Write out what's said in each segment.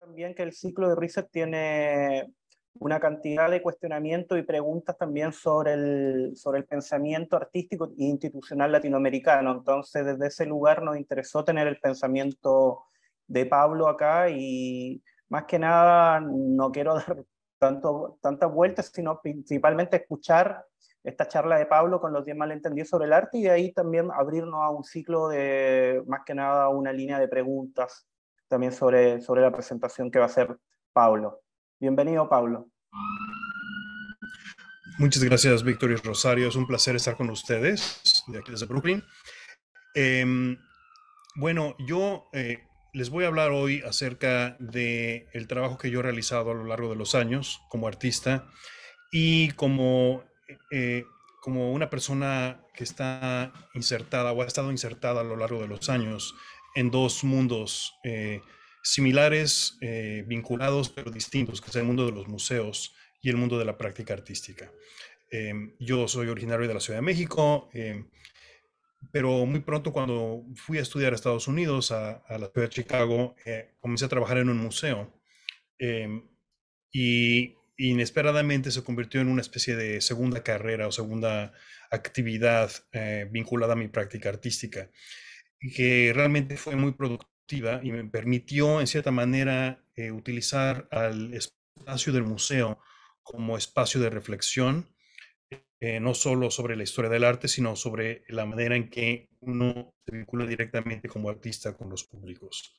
También que el ciclo de Reset tiene una cantidad de cuestionamientos y preguntas también sobre el pensamiento artístico e institucional latinoamericano. Entonces, desde ese lugar nos interesó tener el pensamiento de Pablo acá y más que nada no quiero dar tantas vueltas, sino principalmente escuchar esta charla de Pablo con los 10 malentendidos sobre el arte y de ahí también abrirnos a un ciclo de, más que nada, una línea de preguntas también sobre la presentación que va a hacer Pablo. Bienvenido, Pablo. Muchas gracias, Víctor y Rosario. Es un placer estar con ustedes de aquí desde Brooklyn. Bueno, yo les voy a hablar hoy acerca del trabajo que yo he realizado a lo largo de los años como artista y como una persona que está insertada o ha estado insertada a lo largo de los años en dos mundos similares, vinculados pero distintos, que es el mundo de los museos y el mundo de la práctica artística. Yo soy originario de la Ciudad de México, pero muy pronto cuando fui a estudiar a Estados Unidos, a la ciudad de Chicago, comencé a trabajar en un museo y inesperadamente se convirtió en una especie de segunda carrera o segunda actividad vinculada a mi práctica artística, que realmente fue muy productiva y me permitió en cierta manera utilizar al espacio del museo como espacio de reflexión, no solo sobre la historia del arte, sino sobre la manera en que uno se vincula directamente como artista con los públicos.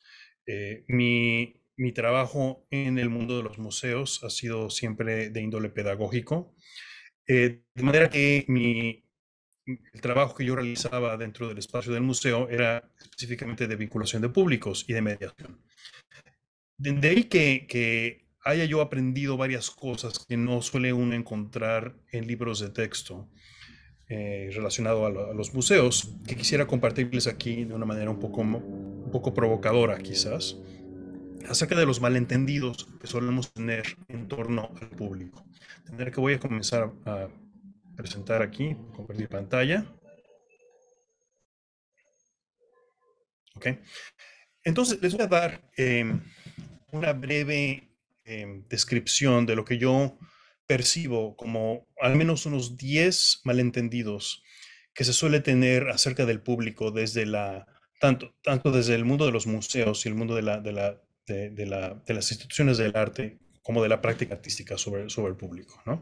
Mi trabajo en el mundo de los museos ha sido siempre de índole pedagógico, de manera que el trabajo que yo realizaba dentro del espacio del museo era específicamente de vinculación de públicos y de mediación. De ahí que haya yo aprendido varias cosas que no suele uno encontrar en libros de texto relacionado a los museos, que quisiera compartirles aquí de una manera un poco provocadora quizás, acerca de los malentendidos que solemos tener en torno al público. De manera que voy a comenzar a presentar aquí, compartir pantalla. ¿Ok? Entonces les voy a dar una breve descripción de lo que yo percibo como al menos unos 10 malentendidos que se suele tener acerca del público desde tanto desde el mundo de los museos y el mundo de las instituciones del arte como de la práctica artística sobre el público, ¿no?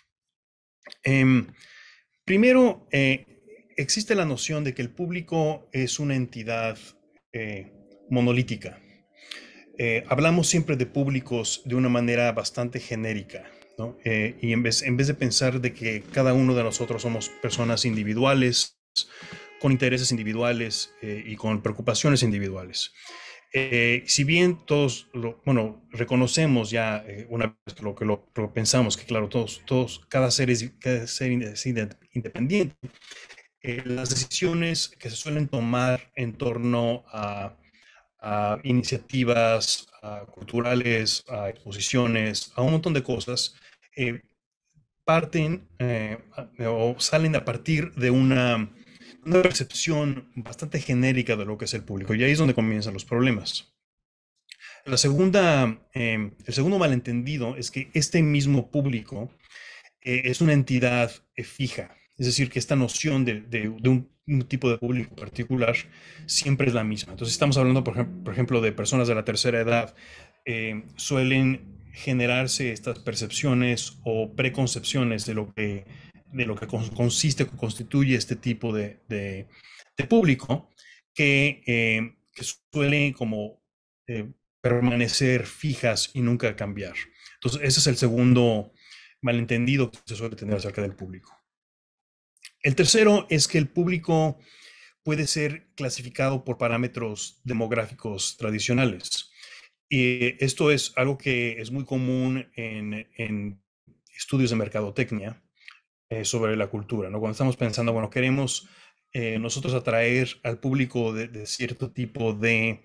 Primero, existe la noción de que el público es una entidad monolítica. Hablamos siempre de públicos de una manera bastante genérica, ¿no? Y en vez de pensar de que cada uno de nosotros somos personas individuales, con intereses individuales y con preocupaciones individuales. Si bien todos, reconocemos ya una vez que lo pensamos, que claro, cada ser es independiente, las decisiones que se suelen tomar en torno a iniciativas culturales, a exposiciones, a un montón de cosas, parten o salen a partir de una percepción bastante genérica de lo que es el público. Y ahí es donde comienzan los problemas. El segundo malentendido es que este mismo público es una entidad fija. Es decir, que esta noción de un tipo de público particular siempre es la misma. Entonces, estamos hablando, por ejemplo, de personas de la tercera edad. Suelen generarse estas percepciones o preconcepciones de lo que consiste, constituye este tipo de público que suele como permanecer fijas y nunca cambiar. Entonces, ese es el segundo malentendido que se suele tener acerca del público. El tercero es que el público puede ser clasificado por parámetros demográficos tradicionales. Y esto es algo que es muy común en estudios de mercadotecnia sobre la cultura, ¿no? Cuando estamos pensando, bueno, queremos nosotros atraer al público de cierto tipo de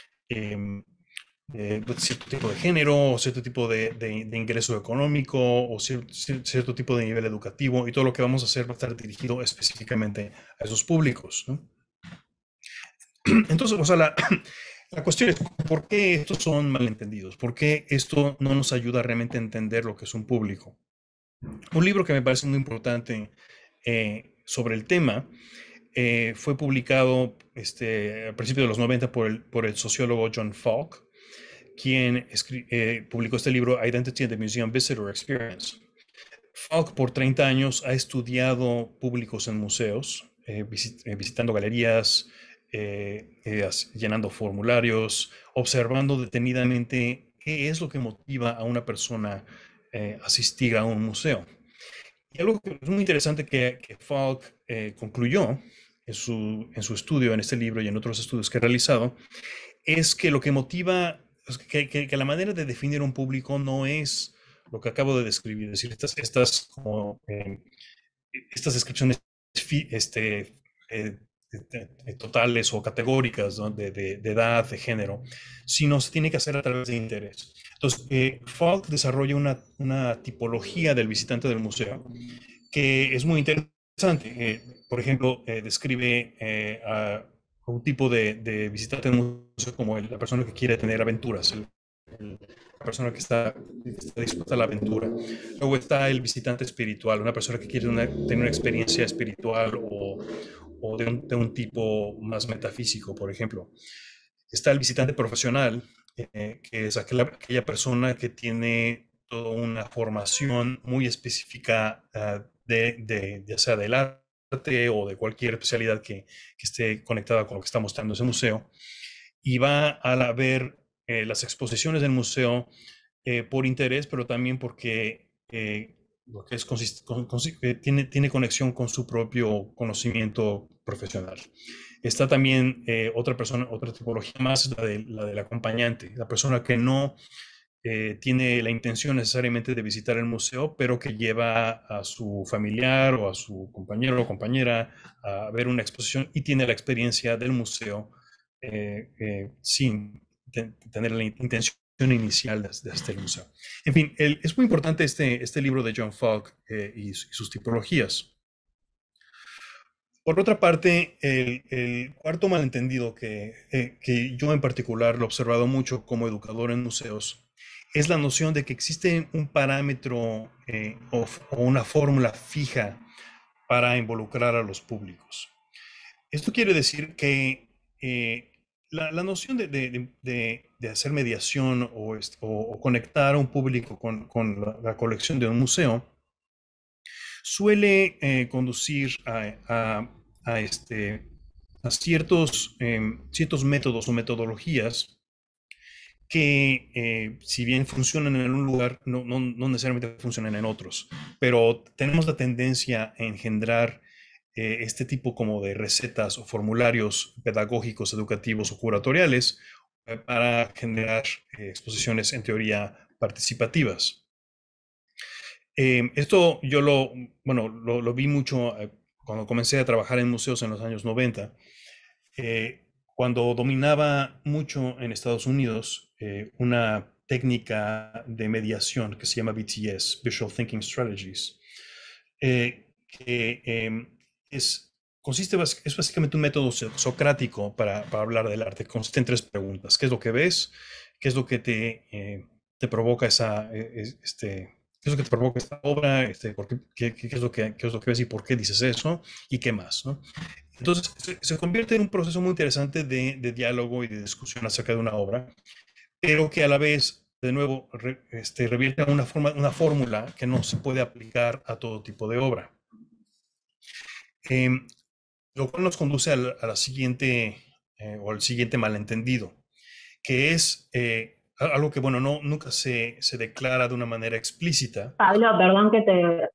cierto tipo de género, o cierto tipo de ingreso económico, o cierto tipo de nivel educativo, y todo lo que vamos a hacer va a estar dirigido específicamente a esos públicos, ¿no? Entonces, o sea, La cuestión es, ¿por qué estos son malentendidos? ¿Por qué esto no nos ayuda realmente a entender lo que es un público? Un libro que me parece muy importante sobre el tema fue publicado a principios de los 90 por el sociólogo John Falk, quien publicó este libro Identity and the Museum Visitor Experience. Falk por 30 años ha estudiado públicos en museos, visitando galerías, llenando formularios, observando detenidamente qué es lo que motiva a una persona a asistir a un museo. Y algo que es muy interesante que Falk concluyó en su estudio, en este libro y en otros estudios que ha realizado, es que lo que motiva, que la manera de definir un público no es lo que acabo de describir, es decir, estas descripciones eh, totales o categóricas, ¿no? de edad, de género, sino se tiene que hacer a través de interés. Entonces, Falk desarrolla una tipología del visitante del museo que es muy interesante. Por ejemplo, describe a un tipo de visitante del museo como la persona que quiere tener aventuras, la persona que está dispuesta a la aventura. Luego está el visitante espiritual, una persona que quiere tener una experiencia espiritual o de un tipo más metafísico, por ejemplo. Está el visitante profesional, que es aquella persona que tiene toda una formación muy específica ya sea del arte o de cualquier especialidad que esté conectada con lo que está mostrando ese museo, y va a ver las exposiciones del museo por interés, pero también porque lo que es tiene conexión con su propio conocimiento profesional. Está también otra tipología más, la del acompañante, la persona que no tiene la intención necesariamente de visitar el museo, pero que lleva a su familiar o a su compañero o compañera a ver una exposición y tiene la experiencia del museo sin tener la intención inicial de hacer el museo. En fin, es muy importante este libro de John Falk y sus tipologías. Por otra parte, el cuarto malentendido que yo en particular lo he observado mucho como educador en museos es la noción de que existe un parámetro o una fórmula fija para involucrar a los públicos. Esto quiere decir que la noción de hacer mediación o conectar a un público con la colección de un museo suele conducir a ciertos métodos o metodologías que, si bien funcionan en un lugar, no necesariamente funcionan en otros, pero tenemos la tendencia a engendrar este tipo como de recetas o formularios pedagógicos, educativos o curatoriales para generar exposiciones en teoría participativas. Esto yo lo vi mucho cuando comencé a trabajar en museos en los años 90, cuando dominaba mucho en Estados Unidos una técnica de mediación que se llama VTS, Visual Thinking Strategies, que es básicamente un método socrático para hablar del arte. Consiste en tres preguntas: ¿qué es lo que ves? ¿Qué es lo que te provoca ¿qué es lo que te provoca esta obra? ¿Qué es lo que ves y por qué dices eso? ¿Y qué más, ¿no? Entonces, se convierte en un proceso muy interesante de diálogo y de discusión acerca de una obra, pero que a la vez, de nuevo, revierte a una fórmula que no se puede aplicar a todo tipo de obra. Lo cual nos conduce a la siguiente, o al siguiente malentendido, que es algo que, bueno, nunca se declara de una manera explícita. Pablo, perdón que te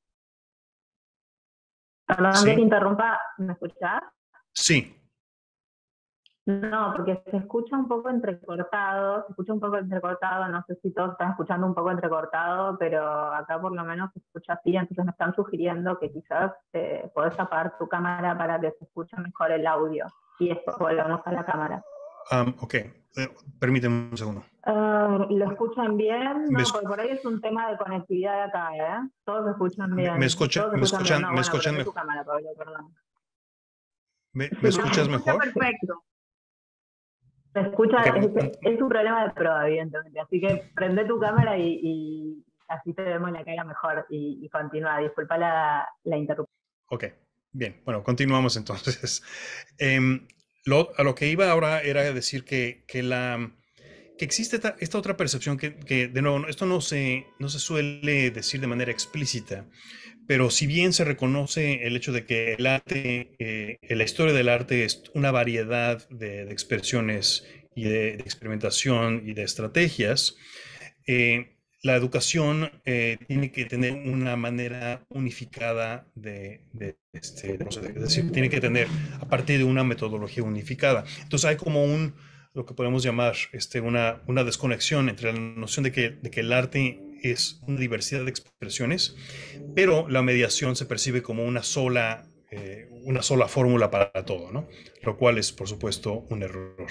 ¿Sí? interrumpa, ¿me escuchás? Sí. No, porque se escucha un poco entrecortado, no sé si todos están escuchando un poco entrecortado, pero acá por lo menos se escucha así, entonces me están sugiriendo que quizás podés apagar tu cámara para que se escuche mejor el audio y después volvamos a la cámara. Ok, permíteme un segundo. ¿Lo escuchan bien? No, porque por ahí es un tema de conectividad de acá, ¿eh? Todos escuchan bien. ¿Me escuchan mejor? Tu cámara, Pablo, perdón. ¿Me escuchas mejor? Perfecto. Se escucha, Ok, es un problema de prueba, evidentemente. Así que prende tu cámara y así te vemos la cara mejor y continúa. Disculpa la interrupción. ok, bien, bueno, continuamos entonces. A lo que iba ahora era decir que existe esta otra percepción que, de nuevo, esto no se suele decir de manera explícita, pero si bien se reconoce el hecho de que el arte, la historia del arte es una variedad de expresiones y de experimentación y de estrategias, la educación tiene que tener una manera unificada es decir, tiene que tener a partir de una metodología unificada. Entonces hay como lo que podemos llamar una desconexión entre la noción de que el arte es una diversidad de expresiones, pero la mediación se percibe como una sola fórmula para todo, ¿no? Lo cual es, por supuesto, un error.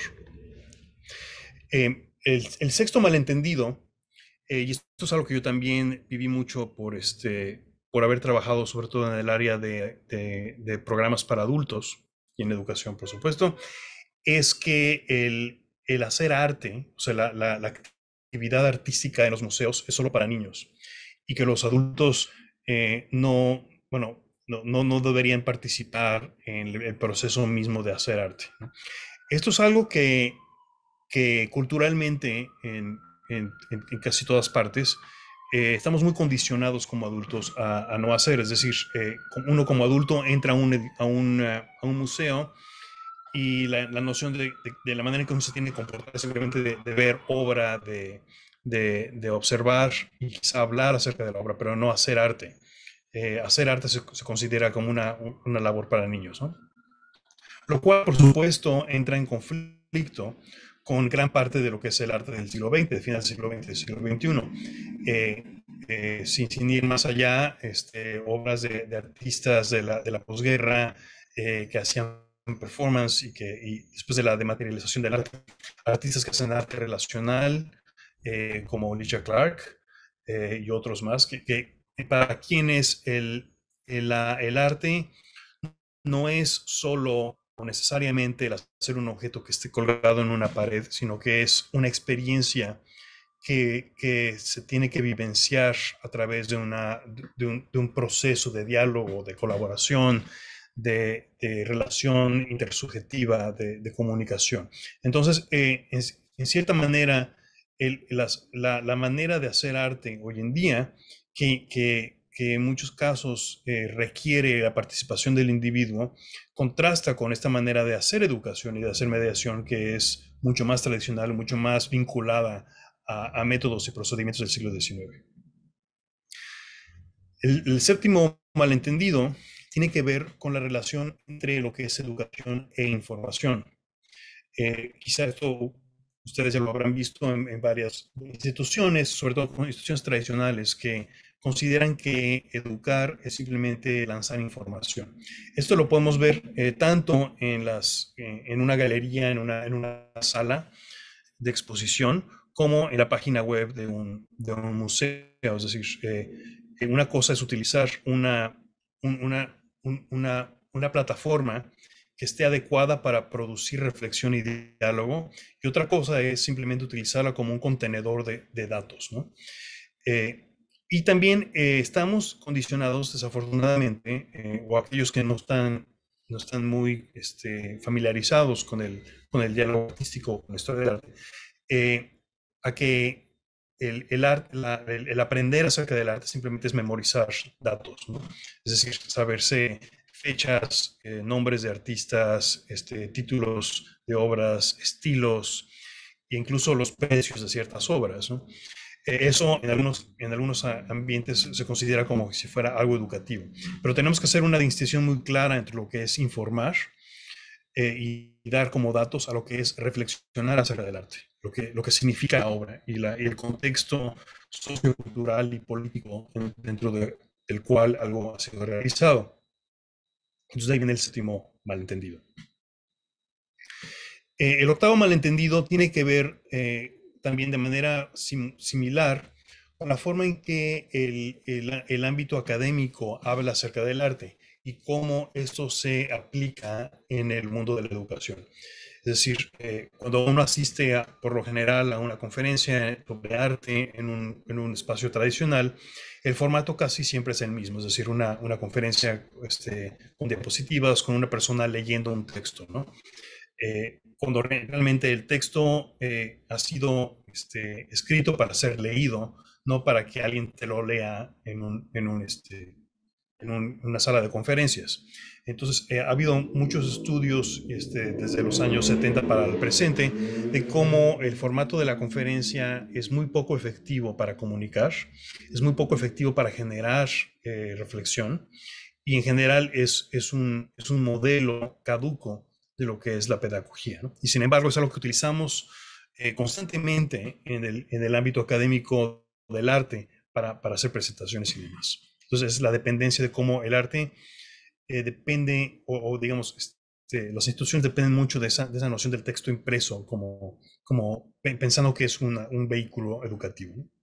El sexto malentendido, y esto es algo que yo también viví mucho por haber trabajado sobre todo en el área de programas para adultos y en educación, por supuesto, es que el hacer arte, o sea, la actividad artística en los museos es solo para niños y que los adultos bueno, no deberían participar en el proceso mismo de hacer arte, ¿no? Esto es algo que culturalmente en casi todas partes estamos muy condicionados como adultos a no hacer. Es decir, uno como adulto entra a un museo y la noción de la manera en que uno se tiene que comportar es simplemente de ver obra, de observar y quizá hablar acerca de la obra, pero no hacer arte. Hacer arte se considera como una labor para niños, ¿no? Lo cual, por supuesto, entra en conflicto con gran parte de lo que es el arte del siglo XX, de final del siglo XX, del siglo XXI. Sin ir más allá, obras de artistas de la posguerra que hacían performance y después de la dematerialización del arte, artistas que hacen arte relacional, como Alicia Clark y otros más, que para quienes el arte no es solo o necesariamente el hacer un objeto que esté colgado en una pared, sino que es una experiencia que se tiene que vivenciar a través de un proceso de diálogo, de colaboración, de relación intersubjetiva, de comunicación. Entonces, en cierta manera, la manera de hacer arte hoy en día, que en muchos casos requiere la participación del individuo, contrasta con esta manera de hacer educación y de hacer mediación que es mucho más tradicional, mucho más vinculada a métodos y procedimientos del siglo XIX. El séptimo malentendido tiene que ver con la relación entre lo que es educación e información. Quizá esto ustedes ya lo habrán visto en varias instituciones, sobre todo con instituciones tradicionales que consideran que educar es simplemente lanzar información. Esto lo podemos ver tanto en una galería, en una sala de exposición, como en la página web de un museo. Es decir, una cosa es utilizar una plataforma que esté adecuada para producir reflexión y diálogo, y otra cosa es simplemente utilizarla como un contenedor de datos, ¿no? Y también estamos condicionados, desafortunadamente, o aquellos que no están muy familiarizados con el diálogo artístico, con la historia del arte, a que el aprender acerca del arte simplemente es memorizar datos, ¿no? Es decir, saberse fechas, nombres de artistas, títulos de obras, estilos e incluso los precios de ciertas obras, ¿no? Eso en algunos ambientes se considera como si fuera algo educativo, pero tenemos que hacer una distinción muy clara entre lo que es informar y dar como datos a lo que es reflexionar acerca del arte, lo que significa la obra y el contexto sociocultural y político dentro del cual algo ha sido realizado. Entonces ahí viene el séptimo malentendido. El octavo malentendido tiene que ver también de manera similar con la forma en que el ámbito académico habla acerca del arte y cómo esto se aplica en el mundo de la educación. Es decir, cuando uno asiste por lo general a una conferencia sobre arte en un espacio tradicional, el formato casi siempre es el mismo, es decir, una conferencia con diapositivas, con una persona leyendo un texto, ¿no? Cuando realmente el texto ha sido escrito para ser leído, no para que alguien te lo lea en una sala de conferencias. Entonces, ha habido muchos estudios desde los años 70 para el presente de cómo el formato de la conferencia es muy poco efectivo para comunicar, es muy poco efectivo para generar reflexión, y en general es un modelo caduco de lo que es la pedagogía, ¿no? Y sin embargo es algo que utilizamos constantemente en el ámbito académico del arte para hacer presentaciones y demás. Entonces, es la dependencia de cómo el arte depende, o digamos, las instituciones dependen mucho de esa noción del texto impreso, como pensando que es un vehículo educativo, ¿no?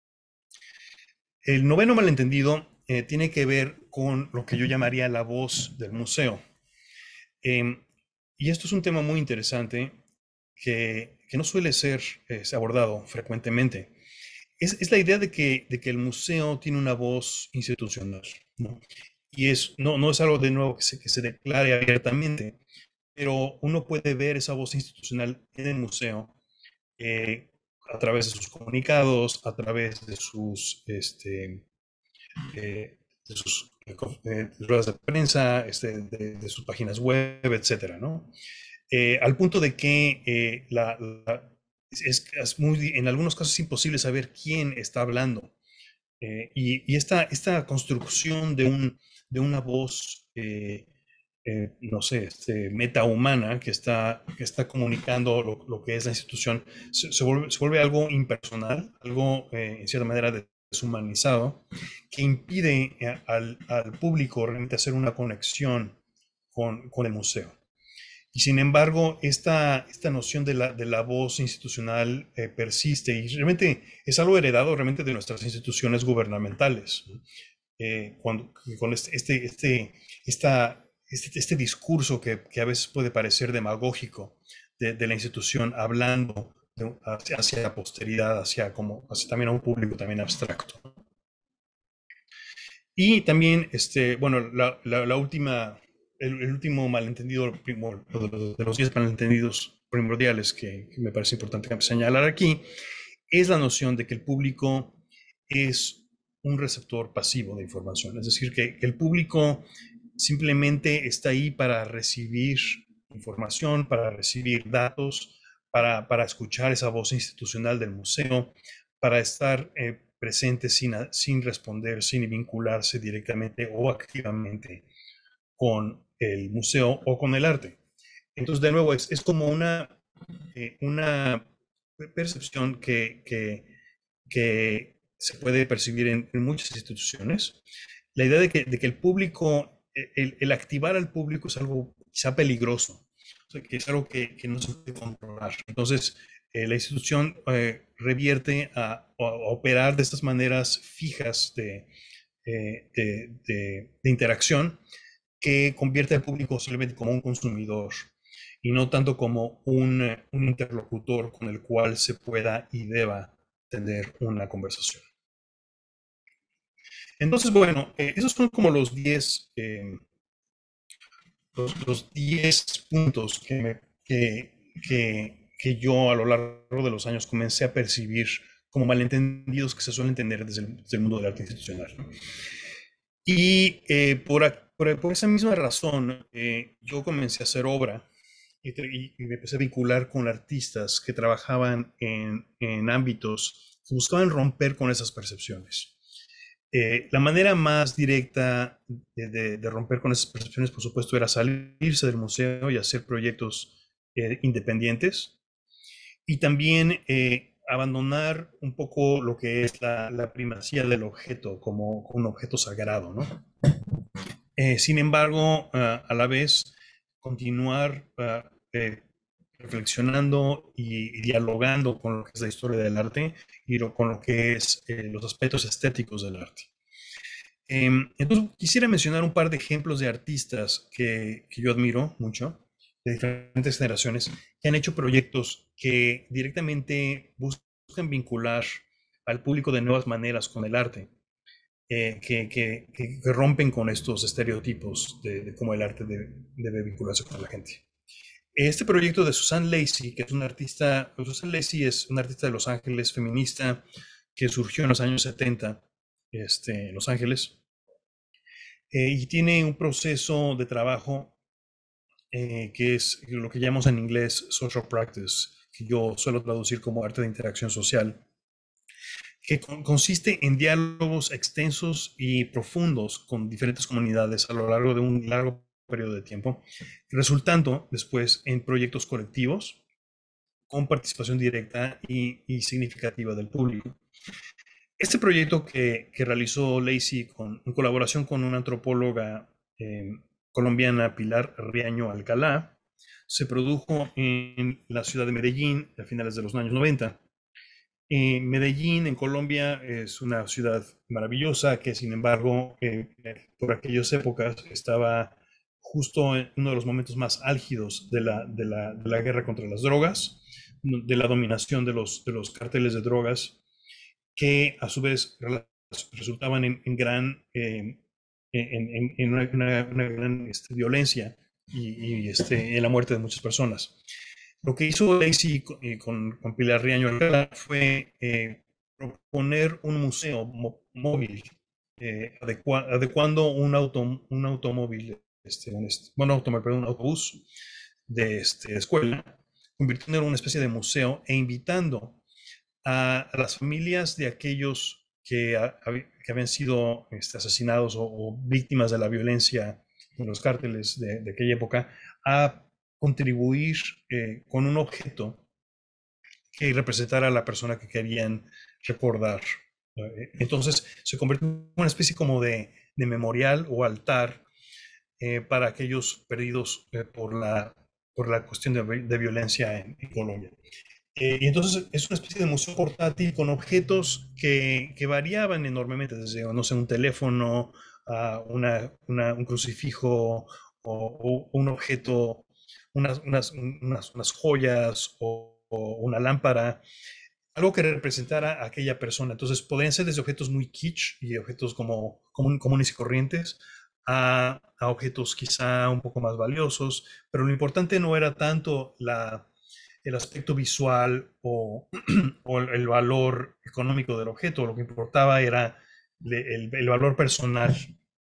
El noveno malentendido tiene que ver con lo que yo llamaría la voz del museo. Y esto es un tema muy interesante que no suele ser abordado frecuentemente. Es la idea de que el museo tiene una voz institucional, ¿no? Y no es algo de nuevo que se declare abiertamente, pero uno puede ver esa voz institucional en el museo a través de sus comunicados, a través de sus ruedas de prensa, de sus páginas web, etcétera, ¿no? Al punto de que es en algunos casos es imposible saber quién está hablando. Y esta construcción de una voz, no sé, metahumana que está comunicando lo que es la institución, se vuelve algo impersonal, algo en cierta manera deshumanizado, que impide al público realmente hacer una conexión con el museo. Y sin embargo, esta noción de la voz institucional persiste, y realmente es algo heredado realmente de nuestras instituciones gubernamentales, ¿no? Con este discurso que a veces puede parecer demagógico de la institución hablando hacia la posteridad, hacia también a un público también abstracto. Y también, bueno, la última... El último malentendido, de los 10 malentendidos primordiales que me parece importante señalar aquí, es la noción de que el público es un receptor pasivo de información. Es decir, que el público simplemente está ahí para recibir información, para recibir datos, para escuchar esa voz institucional del museo, para estar presente sin responder, sin vincularse directamente o activamente con el museo o con el arte. Entonces, de nuevo, es como una percepción que se puede percibir en muchas instituciones. La idea de que el público, el activar al público es algo quizá peligroso, o sea, que es algo que no se puede controlar. Entonces, la institución revierte a operar de estas maneras fijas de interacción, que convierte al público simplemente como un consumidor y no tanto como un interlocutor con el cual se pueda y deba tener una conversación. Entonces, bueno, esos son como los 10 puntos que yo a lo largo de los años comencé a percibir como malentendidos que se suelen tener desde el mundo del arte institucional, ¿no? Y por esa misma razón, yo comencé a hacer obra y me empecé a vincular con artistas que trabajaban en ámbitos que buscaban romper con esas percepciones. La manera más directa de romper con esas percepciones, por supuesto, era salirse del museo y hacer proyectos independientes, y también abandonar un poco lo que es la primacía del objeto como un objeto sagrado, ¿no? Sin embargo, a la vez, continuar reflexionando y dialogando con lo que es la historia del arte y con lo que es los aspectos estéticos del arte. Entonces, quisiera mencionar un par de ejemplos de artistas que yo admiro mucho de diferentes generaciones que han hecho proyectos que directamente buscan vincular al público de nuevas maneras con el arte, que rompen con estos estereotipos de cómo el arte debe vincularse con la gente. Este proyecto de Suzanne Lacy, que es una artista, Suzanne Lacy es una artista de Los Ángeles, feminista, que surgió en los años 70 en Los Ángeles, y tiene un proceso de trabajo que es lo que llamamos en inglés social practice, que yo suelo traducir como arte de interacción social, que consiste en diálogos extensos y profundos con diferentes comunidades a lo largo de un largo periodo de tiempo, resultando después en proyectos colectivos con participación directa y significativa del público. Este proyecto que realizó Lacy en colaboración con una antropóloga colombiana, Pilar Riaño Alcalá, se produjo en la ciudad de Medellín a finales de los años 90. Medellín, en Colombia, es una ciudad maravillosa que, sin embargo, por aquellas épocas estaba justo en uno de los momentos más álgidos de la guerra contra las drogas, de la dominación de los cárteles de drogas, que a su vez resultaban en una gran violencia y en la muerte de muchas personas. Lo que hizo Lacy con Pilar Riaño Alcalá fue proponer un museo móvil, adecuando un automóvil, un autobús de escuela, convirtiéndolo en una especie de museo e invitando a las familias de aquellos que habían sido asesinados o víctimas de la violencia en los cárteles de aquella época a contribuir con un objeto que representara a la persona que querían recordar. Entonces se convirtió en una especie como de memorial o altar para aquellos perdidos por la cuestión de violencia en Colombia. Y entonces es una especie de museo portátil con objetos que variaban enormemente, desde, no sé, un teléfono a un crucifijo o un objeto, unas joyas o una lámpara, algo que representara a aquella persona. Entonces podrían ser desde objetos muy kitsch y objetos como comunes y corrientes a objetos quizá un poco más valiosos, pero lo importante no era tanto el aspecto visual o el valor económico del objeto. Lo que importaba era el valor personal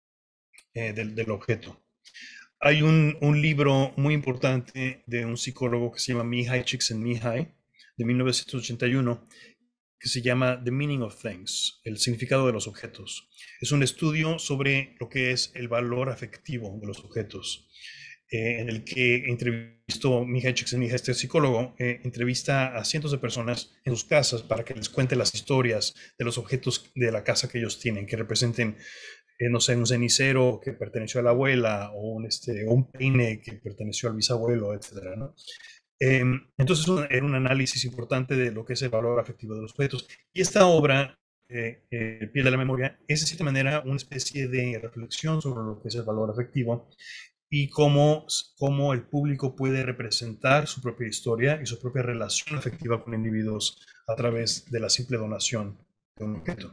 del objeto. Hay un libro muy importante de un psicólogo que se llama Mihai Csikszentmihalyi, de 1981, que se llama The Meaning of Things, el significado de los objetos. Es un estudio sobre lo que es el valor afectivo de los objetos, en el que entrevistó Mihai Csikszentmihalyi, este psicólogo, entrevista a cientos de personas en sus casas para que les cuente las historias de los objetos de la casa que ellos tienen, que representen, no sé, un cenicero que perteneció a la abuela o un peine que perteneció al bisabuelo, etc., ¿no? Entonces era un análisis importante de lo que es el valor afectivo de los objetos. Y esta obra, El pie de la memoria, es de cierta manera una especie de reflexión sobre lo que es el valor afectivo y cómo el público puede representar su propia historia y su propia relación afectiva con individuos a través de la simple donación de un objeto.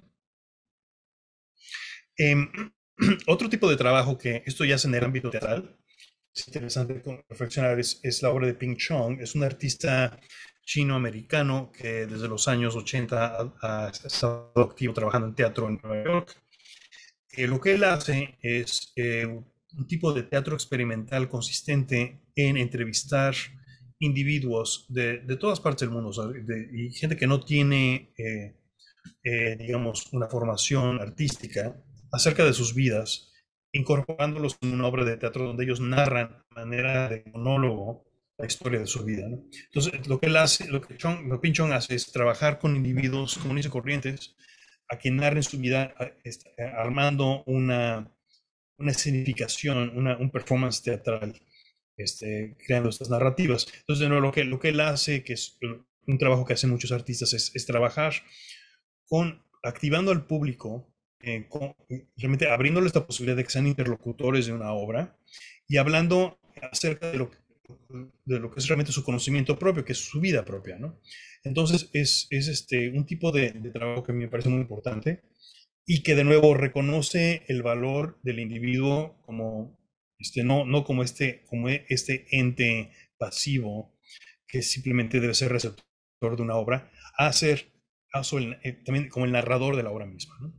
Otro tipo de trabajo que esto ya es en el ámbito teatral, es interesante reflexionar, es la obra de Ping Chong. Es un artista chino-americano que desde los años 80 ha estado activo trabajando en teatro en Nueva York. Lo que él hace es un tipo de teatro experimental consistente en entrevistar individuos de todas partes del mundo, y gente que no tiene, digamos, una formación artística, acerca de sus vidas, incorporándolos en una obra de teatro donde ellos narran de manera de monólogo la historia de su vida, ¿no? Entonces, lo que él hace, lo que Ping Chong hace es trabajar con individuos comunes y corrientes a que narren su vida armando una escenificación, un performance teatral, creando estas narrativas. Entonces, de nuevo, lo que él hace, que es un trabajo que hacen muchos artistas, es trabajar activando al público, realmente abriéndoles la posibilidad de que sean interlocutores de una obra y hablando acerca de de lo que es realmente su conocimiento propio, que es su vida propia, ¿no? Entonces es un tipo de trabajo que me parece muy importante y que de nuevo reconoce el valor del individuo como, no como este ente pasivo que simplemente debe ser receptor de una obra, a ser también como el narrador de la obra misma, ¿no?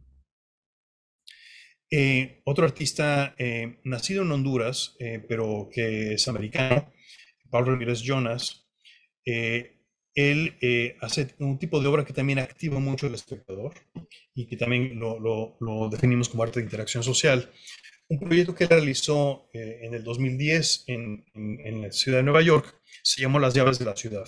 Otro artista nacido en Honduras, pero que es americano, Pablo Ramírez Jonas, él hace un tipo de obra que también activa mucho al espectador y que también lo definimos como arte de interacción social. Un proyecto que él realizó en el 2010 en la ciudad de Nueva York se llamó Las llaves de la ciudad.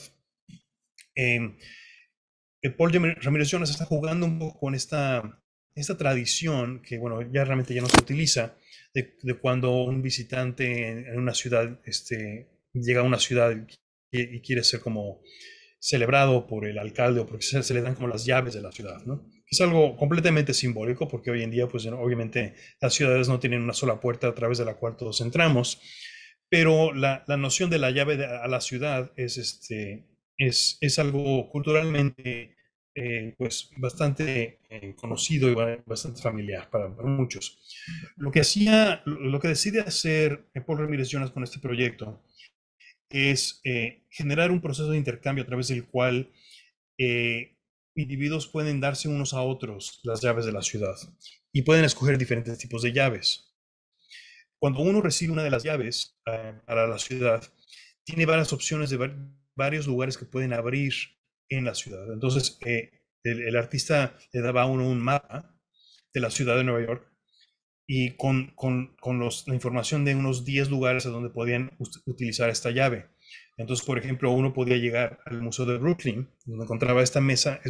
Paul Ramírez Jonas está jugando un poco con esta tradición que, bueno, ya realmente ya no se utiliza, de cuando un visitante en una ciudad llega a una ciudad y quiere ser como celebrado por el alcalde o porque se le dan como las llaves de la ciudad, ¿no? Es algo completamente simbólico porque hoy en día, pues obviamente las ciudades no tienen una sola puerta a través de la cual todos entramos, pero la noción de la llave a la ciudad es algo culturalmente pues bastante conocido y bastante familiar para muchos. Lo que decide hacer Paul Ramírez Jonas con este proyecto es generar un proceso de intercambio a través del cual individuos pueden darse unos a otros las llaves de la ciudad y pueden escoger diferentes tipos de llaves. Cuando uno recibe una de las llaves para la ciudad, tiene varias opciones de varios lugares que pueden abrir en la ciudad. Entonces, el artista le daba a uno un mapa de la ciudad de Nueva York y con la información de unos 10 lugares a donde podían utilizar esta llave. Entonces, por ejemplo, uno podía llegar al Museo de Brooklyn, donde encontraba esta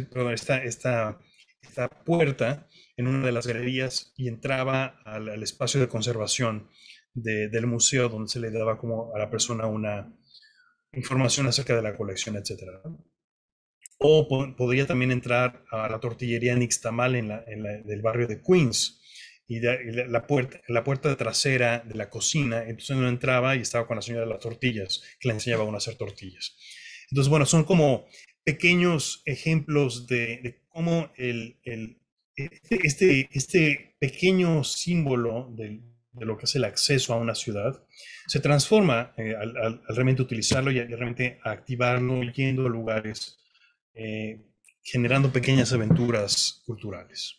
puerta en una de las galerías y entraba al espacio de conservación del museo, donde se le daba como a la persona una información acerca de la colección, etc. O podría también entrar a la tortillería Nixtamal del barrio de Queens, y la puerta trasera de la cocina. Entonces uno entraba y estaba con la señora de las tortillas, que le enseñaba a uno a hacer tortillas. Entonces, bueno, son como pequeños ejemplos de cómo este pequeño símbolo de lo que es el acceso a una ciudad se transforma al realmente utilizarlo y realmente activarlo, yendo a lugares, generando pequeñas aventuras culturales.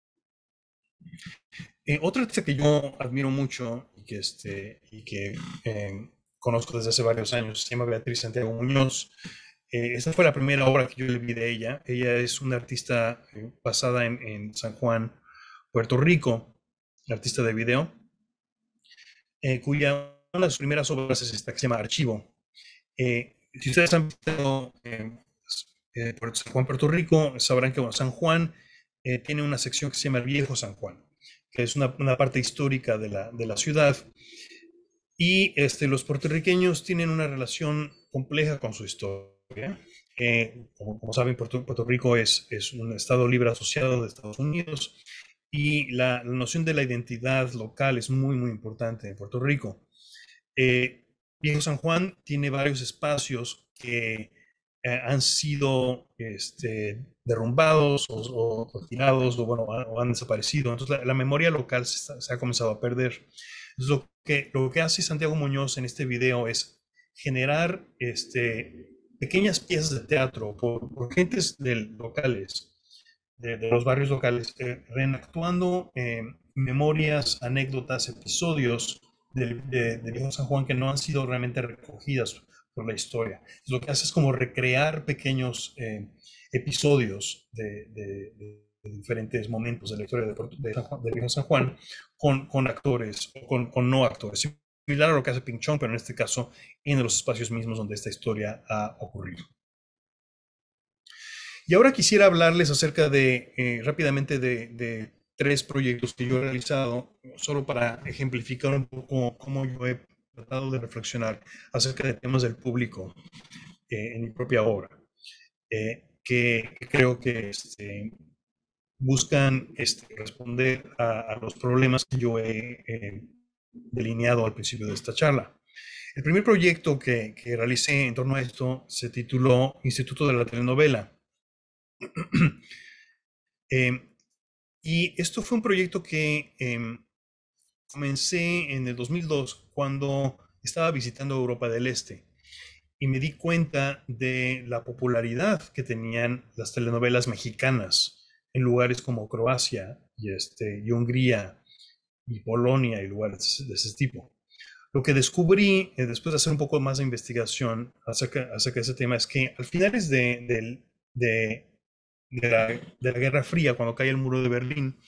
Otro artista que yo admiro mucho y que conozco desde hace varios años se llama Beatriz Santiago Muñoz. Esta fue la primera obra que yo le vi de ella. Ella es una artista basada en San Juan, Puerto Rico, artista de video, cuya una de sus primeras obras es esta que se llama Archivo. Si ustedes han visto por San Juan, Puerto Rico, sabrán que San Juan tiene una sección que se llama el Viejo San Juan, que es una parte histórica de la ciudad. Y los puertorriqueños tienen una relación compleja con su historia. Como saben, Puerto Rico es un estado libre asociado de Estados Unidos, y la noción de la identidad local es muy, muy importante en Puerto Rico. Viejo San Juan tiene varios espacios que han sido derrumbados o tirados o han desaparecido. Entonces la memoria local se ha comenzado a perder. Entonces, lo que hace Santiago Muñoz en este video es generar pequeñas piezas de teatro por gentes locales, de los barrios locales, reenactuando memorias, anécdotas, episodios de Viejo San Juan que no han sido realmente recogidas por la historia. Lo que hace es como recrear pequeños episodios de diferentes momentos de la historia de Viejo San Juan con actores o con no actores. Similar a lo que hace Pinchón, pero en este caso en los espacios mismos donde esta historia ha ocurrido. Y ahora quisiera hablarles acerca rápidamente de 3 proyectos que yo he realizado, solo para ejemplificar un poco cómo yo he tratado de reflexionar acerca de temas del público en mi propia obra, que creo que buscan responder a los problemas que yo he delineado al principio de esta charla. El primer proyecto que realicé en torno a esto se tituló Instituto de la Telenovela. Y esto fue un proyecto que comencé en el 2002 cuando estaba visitando Europa del Este y me di cuenta de la popularidad que tenían las telenovelas mexicanas en lugares como Croacia y Hungría y Polonia y lugares de ese tipo. Lo que descubrí después de hacer un poco más de investigación acerca de ese tema es que al finales de la Guerra Fría, cuando cae el muro de Berlín,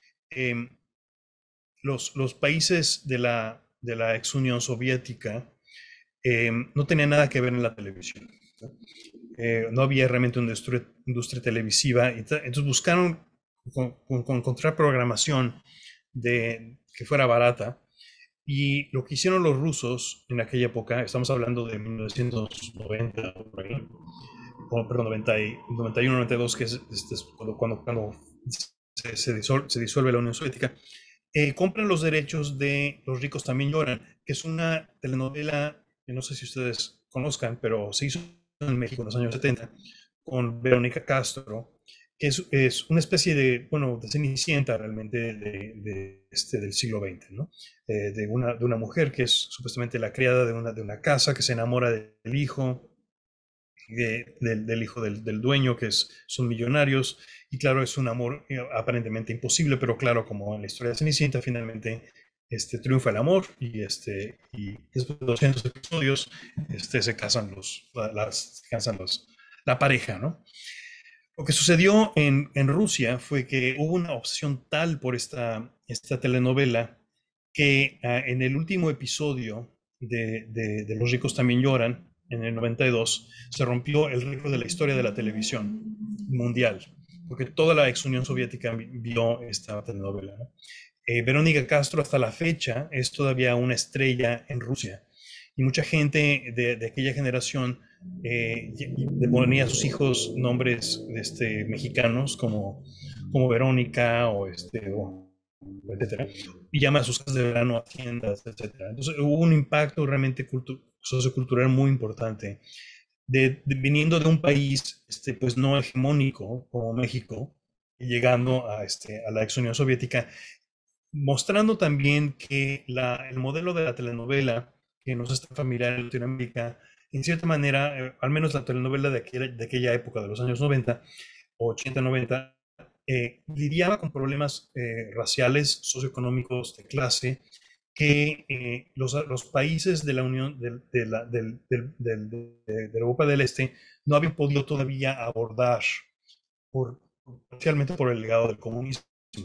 los países de la ex Unión Soviética no tenían nada que ver en la televisión. No había realmente una industria televisiva, entonces buscaron encontrar programación que fuera barata. Y lo que hicieron los rusos en aquella época, estamos hablando de 1990, perdón, 91, 92, que es cuando se disuelve la Unión Soviética, compran los derechos de Los ricos también lloran, que es una telenovela que no sé si ustedes conozcan, pero se hizo en México en los años 70 con Verónica Castro, que es una especie de Cenicienta realmente del siglo XX, ¿no? De una mujer que es supuestamente la criada de una casa, que se enamora del hijo, del hijo del dueño, son millonarios, y claro, es un amor aparentemente imposible, pero claro, como en la historia de Cenicienta, finalmente triunfa el amor, y después de 200 episodios se casan la pareja, ¿no? Lo que sucedió en Rusia fue que hubo una obsesión tal por esta telenovela que en el último episodio de Los ricos también lloran, en el 92, se rompió el récord de la historia de la televisión mundial, porque toda la ex Unión Soviética vio esta telenovela, ¿no? Verónica Castro hasta la fecha es todavía una estrella en Rusia, y mucha gente de aquella generación le ponía a sus hijos nombres mexicanos como Verónica o etcétera, y llama a sus casas de verano a tiendas, etcétera. Entonces hubo un impacto realmente sociocultural muy importante viniendo de un país pues no hegemónico como México y llegando a la ex Unión Soviética, mostrando también que el modelo de la telenovela que nos está familiar en Latinoamérica, en cierta manera, al menos la telenovela de aquella época, de los años 90, 80, 90, lidiaba con problemas raciales, socioeconómicos, de clase, que los países de la Unión de Europa del Este no habían podido todavía abordar, especialmente por el legado del comunismo.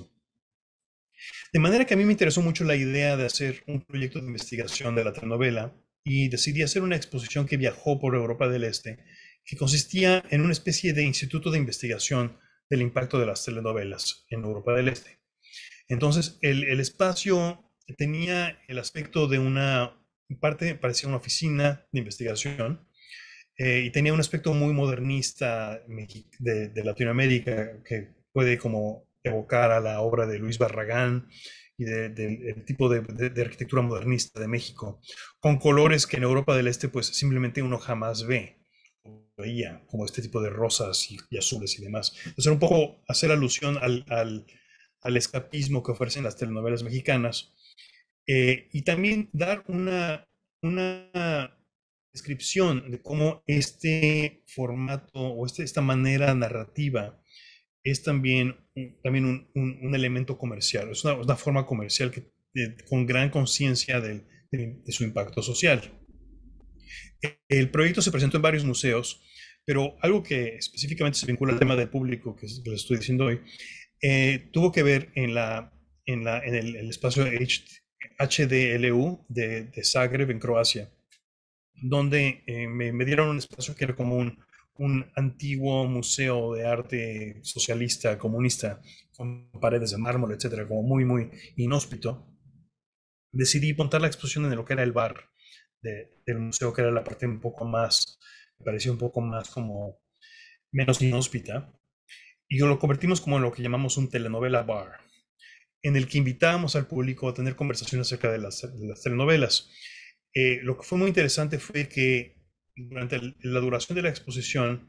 De manera que a mí me interesó mucho la idea de hacer un proyecto de investigación de la telenovela y decidí hacer una exposición que viajó por Europa del Este, que consistía en una especie de instituto de investigación del impacto de las telenovelas en Europa del Este. Entonces, el espacio tenía el aspecto de una parte, parecía una oficina de investigación, y tenía un aspecto muy modernista de Latinoamérica, que puede como evocar a la obra de Luis Barragán y del tipo de arquitectura modernista de México, con colores que en Europa del Este pues simplemente uno jamás veía, como este tipo de rosas y azules y demás. Entonces era un poco hacer alusión al escapismo que ofrecen las telenovelas mexicanas, y también dar una descripción de cómo este formato o esta manera narrativa es también un elemento comercial, es una forma comercial con gran conciencia de su impacto social. El proyecto se presentó en varios museos, pero algo que específicamente se vincula al tema del público que les estoy diciendo hoy, tuvo que ver en el espacio HDLU de Zagreb, en Croacia, donde me dieron un espacio que era como un antiguo museo de arte socialista, comunista, con paredes de mármol, etcétera, como muy, muy inhóspito. Decidí montar la exposición en lo que era el bar del museo, que era la parte un poco más, me pareció un poco más como menos inhóspita, y lo convertimos como en lo que llamamos un telenovela bar, en el que invitábamos al público a tener conversaciones acerca de las telenovelas. Lo que fue muy interesante fue que durante la duración de la exposición,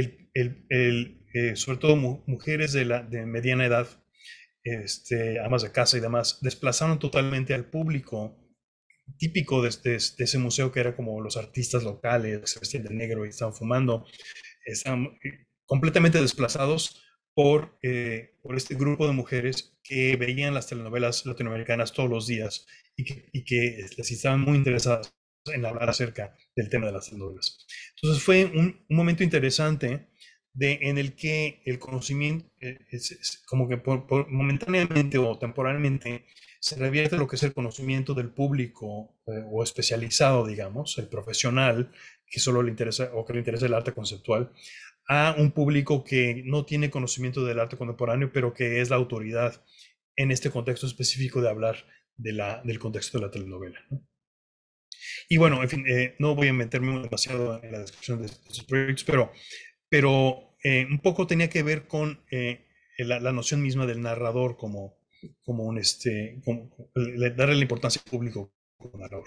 sobre todo mujeres de mediana edad, amas de casa y demás, desplazaron totalmente al público típico de ese museo, que era como los artistas locales que se vestían de negro y estaban fumando. Estaban completamente desplazados por este grupo de mujeres que veían las telenovelas latinoamericanas todos los días y que les estaban muy interesadas en hablar acerca del tema de las telenovelas. Entonces fue un momento interesante en el que el conocimiento, como que momentáneamente o temporalmente, se revierte lo que es el conocimiento del público o especializado, digamos, el profesional, que solo le interesa o que le interesa el arte conceptual, a un público que no tiene conocimiento del arte contemporáneo, pero que es la autoridad en este contexto específico de hablar del contexto de la telenovela, ¿no? Y bueno, en fin, no voy a meterme demasiado en la descripción de estos proyectos, pero un poco tenía que ver con la noción misma del narrador como darle la importancia al público como narrador.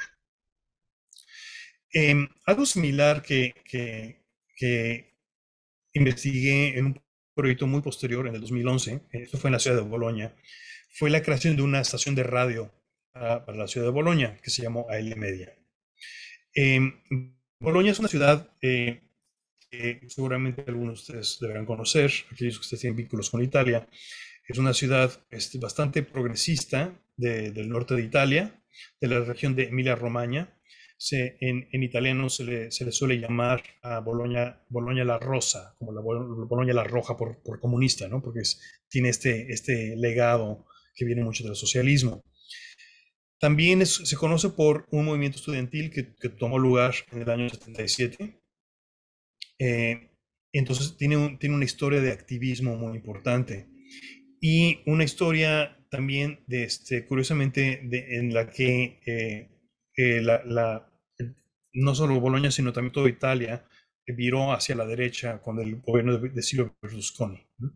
Algo similar que investigué en un proyecto muy posterior, en el 2011, esto fue en la ciudad de Bolonia, fue la creación de una estación de radio para la ciudad de Bolonia, que se llamó AL Media. Bolonia es una ciudad que seguramente algunos de ustedes deberán conocer, aquellos que ustedes tienen vínculos con Italia. Es una ciudad bastante progresista del norte de Italia, de la región de Emilia-Romagna. En italiano se le suele llamar a Bolonia la Rosa, como la Bolonia la Roja por comunista, ¿no? Porque tiene este legado que viene mucho del socialismo. También se conoce por un movimiento estudiantil que tomó lugar en el año 77. Entonces tiene una historia de activismo muy importante y una historia también curiosamente en la que no solo Bolonia sino también toda Italia viró hacia la derecha con el gobierno de Silvio Berlusconi, ¿no?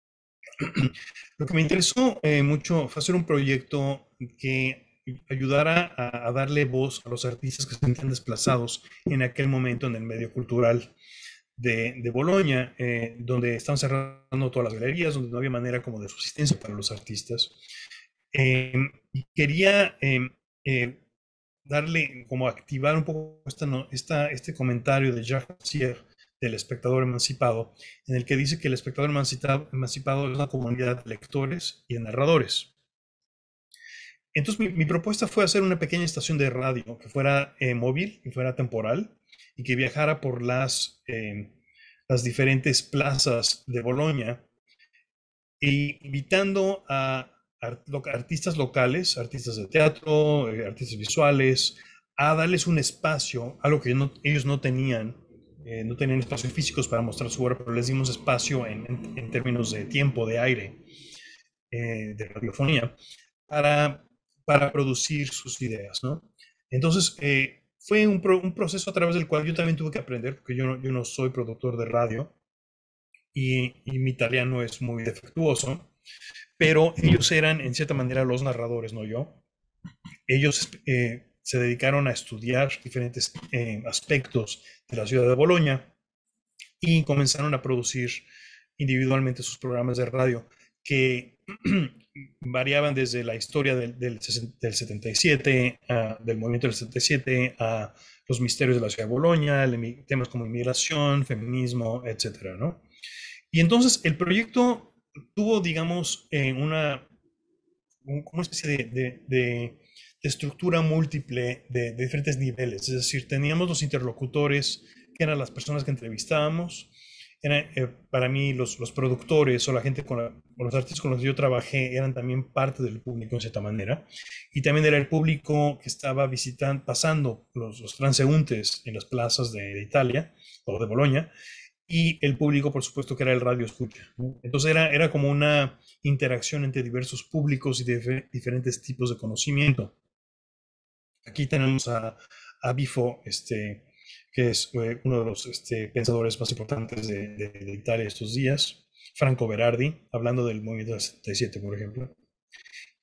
Lo que me interesó mucho fue hacer un proyecto que ayudara a darle voz a los artistas que se sentían desplazados en aquel momento en el medio cultural de Bolonia, donde estaban cerrando todas las galerías, donde no había manera como de subsistencia para los artistas. Y quería darle, como activar un poco este comentario de Jacques Rancière, del espectador emancipado, en el que dice que el espectador emancipado es una comunidad de lectores y de narradores. Entonces mi propuesta fue hacer una pequeña estación de radio que fuera móvil, que fuera temporal, y que viajara por las diferentes plazas de Bolonia, e invitando a artistas locales, artistas de teatro, artistas visuales, a darles un espacio, algo que ellos no tenían espacios físicos para mostrar su obra, pero les dimos espacio en términos de tiempo, de aire, de radiofonía, para producir sus ideas, ¿no? Entonces, fue un proceso a través del cual yo también tuve que aprender, porque yo no soy productor de radio y mi italiano es muy defectuoso, pero ellos eran en cierta manera los narradores, no yo. Ellos se dedicaron a estudiar diferentes aspectos de la ciudad de Bolonia y comenzaron a producir individualmente sus programas de radio que variaban desde la historia del 77, del movimiento del 77, a los misterios de la ciudad de Bolonia, temas como inmigración, feminismo, etcétera, ¿no? Y entonces el proyecto tuvo, digamos, una especie de estructura múltiple de diferentes niveles. Es decir, teníamos los interlocutores, que eran las personas que entrevistábamos. Para mí, los productores o la gente con los artistas con los que yo trabajé eran también parte del público en cierta manera. Y también era el público que estaba pasando los transeúntes en las plazas de Italia o de Bolonia. Y el público, por supuesto, que era el radio escucha, ¿no? Entonces era como una interacción entre diversos públicos y diferentes tipos de conocimiento. Aquí tenemos a Bifo, que es uno de los pensadores más importantes de Italia estos días, Franco Berardi, hablando del movimiento del 77, por ejemplo.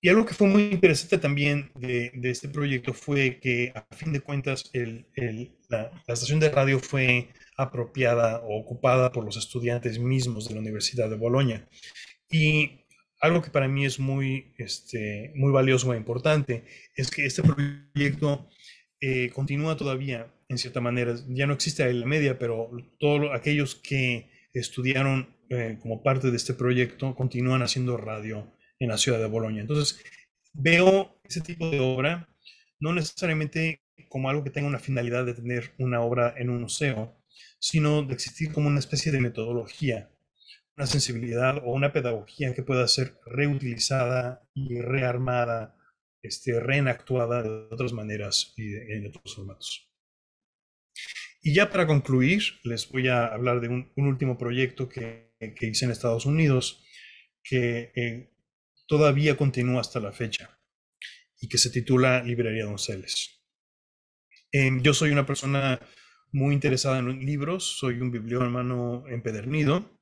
Y algo que fue muy interesante también de este proyecto fue que, a fin de cuentas, la estación de radio fue apropiada o ocupada por los estudiantes mismos de la Universidad de Bolonia. Y algo que para mí es muy valioso e importante es que este proyecto continúa todavía, en cierta manera. Ya no existe la media, pero todos aquellos que estudiaron como parte de este proyecto continúan haciendo radio en la ciudad de Bolonia. Entonces, veo ese tipo de obra no necesariamente como algo que tenga una finalidad de tener una obra en un museo, sino de existir como una especie de metodología, una sensibilidad o una pedagogía que pueda ser reutilizada y rearmada, reenactuada de otras maneras y en otros formatos. Y ya para concluir, les voy a hablar de un último proyecto que hice en Estados Unidos, que todavía continúa hasta la fecha y que se titula Librería Donceles. Yo soy una persona muy interesada en libros, soy un bibliómano empedernido.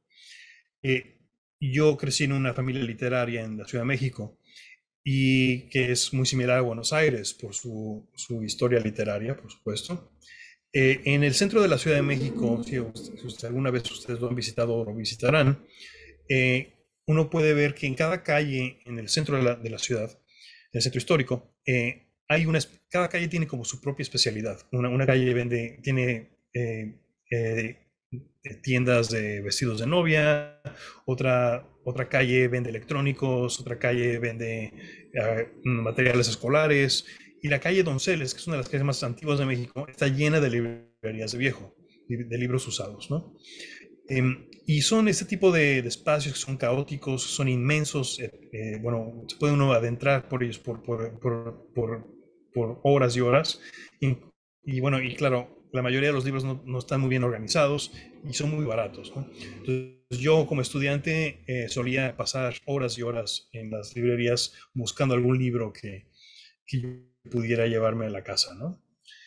Yo crecí en una familia literaria en la Ciudad de México y que es muy similar a Buenos Aires por su historia literaria, por supuesto. En el centro de la Ciudad de México, si alguna vez ustedes lo han visitado o lo visitarán, uno puede ver que en cada calle en el centro de la ciudad, en el centro histórico, cada calle tiene como su propia especialidad. Una calle tiene tiendas de vestidos de novia, otra calle vende electrónicos, otra calle vende materiales escolares, y la calle Donceles, que es una de las calles más antiguas de México, está llena de librerías de libros usados, ¿no? Y son este tipo de espacios que son caóticos, son inmensos, bueno, se puede uno adentrar por ellos por horas y horas, y bueno, y claro, la mayoría de los libros no están muy bien organizados y son muy baratos, ¿no? Entonces, yo como estudiante solía pasar horas y horas en las librerías buscando algún libro que yo pudiera llevarme a la casa, ¿no?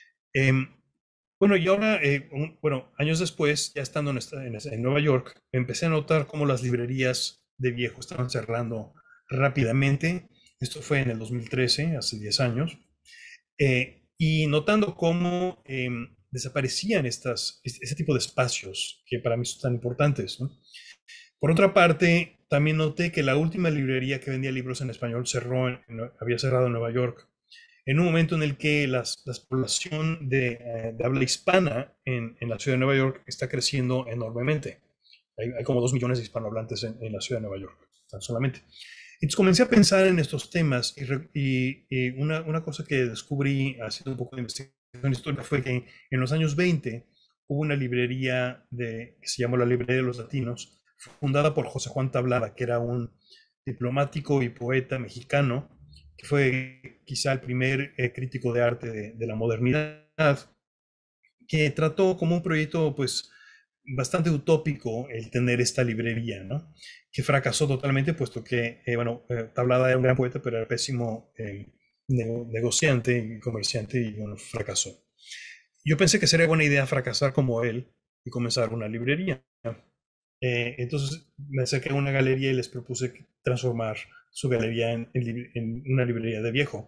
Bueno, y ahora, años después, ya estando en Nueva York, empecé a notar cómo las librerías de viejo estaban cerrando rápidamente. Esto fue en el 2013, hace 10 años. Y notando cómo desaparecían ese tipo de espacios que para mí son tan importantes, ¿no? Por otra parte, también noté que la última librería que vendía libros en español había cerrado en Nueva York, en un momento en el que la población de habla hispana en la ciudad de Nueva York está creciendo enormemente. Hay como 2 millones de hispanohablantes en la ciudad de Nueva York, tan solamente. Entonces comencé a pensar en estos temas y una cosa que descubrí haciendo un poco de investigación histórica fue que en los años 20 hubo una librería que se llamó la Librería de los Latinos, fundada por José Juan Tablada, que era un diplomático y poeta mexicano, que fue quizá el primer crítico de arte de la modernidad, que trató como un proyecto pues bastante utópico el tener esta librería, ¿no? Que fracasó totalmente, puesto que, Tablada era un gran poeta, pero era pésimo negociante y comerciante, y bueno, fracasó. Yo pensé que sería buena idea fracasar como él y comenzar una librería. Entonces me acerqué a una galería y les propuse transformar su galería en una librería de viejo.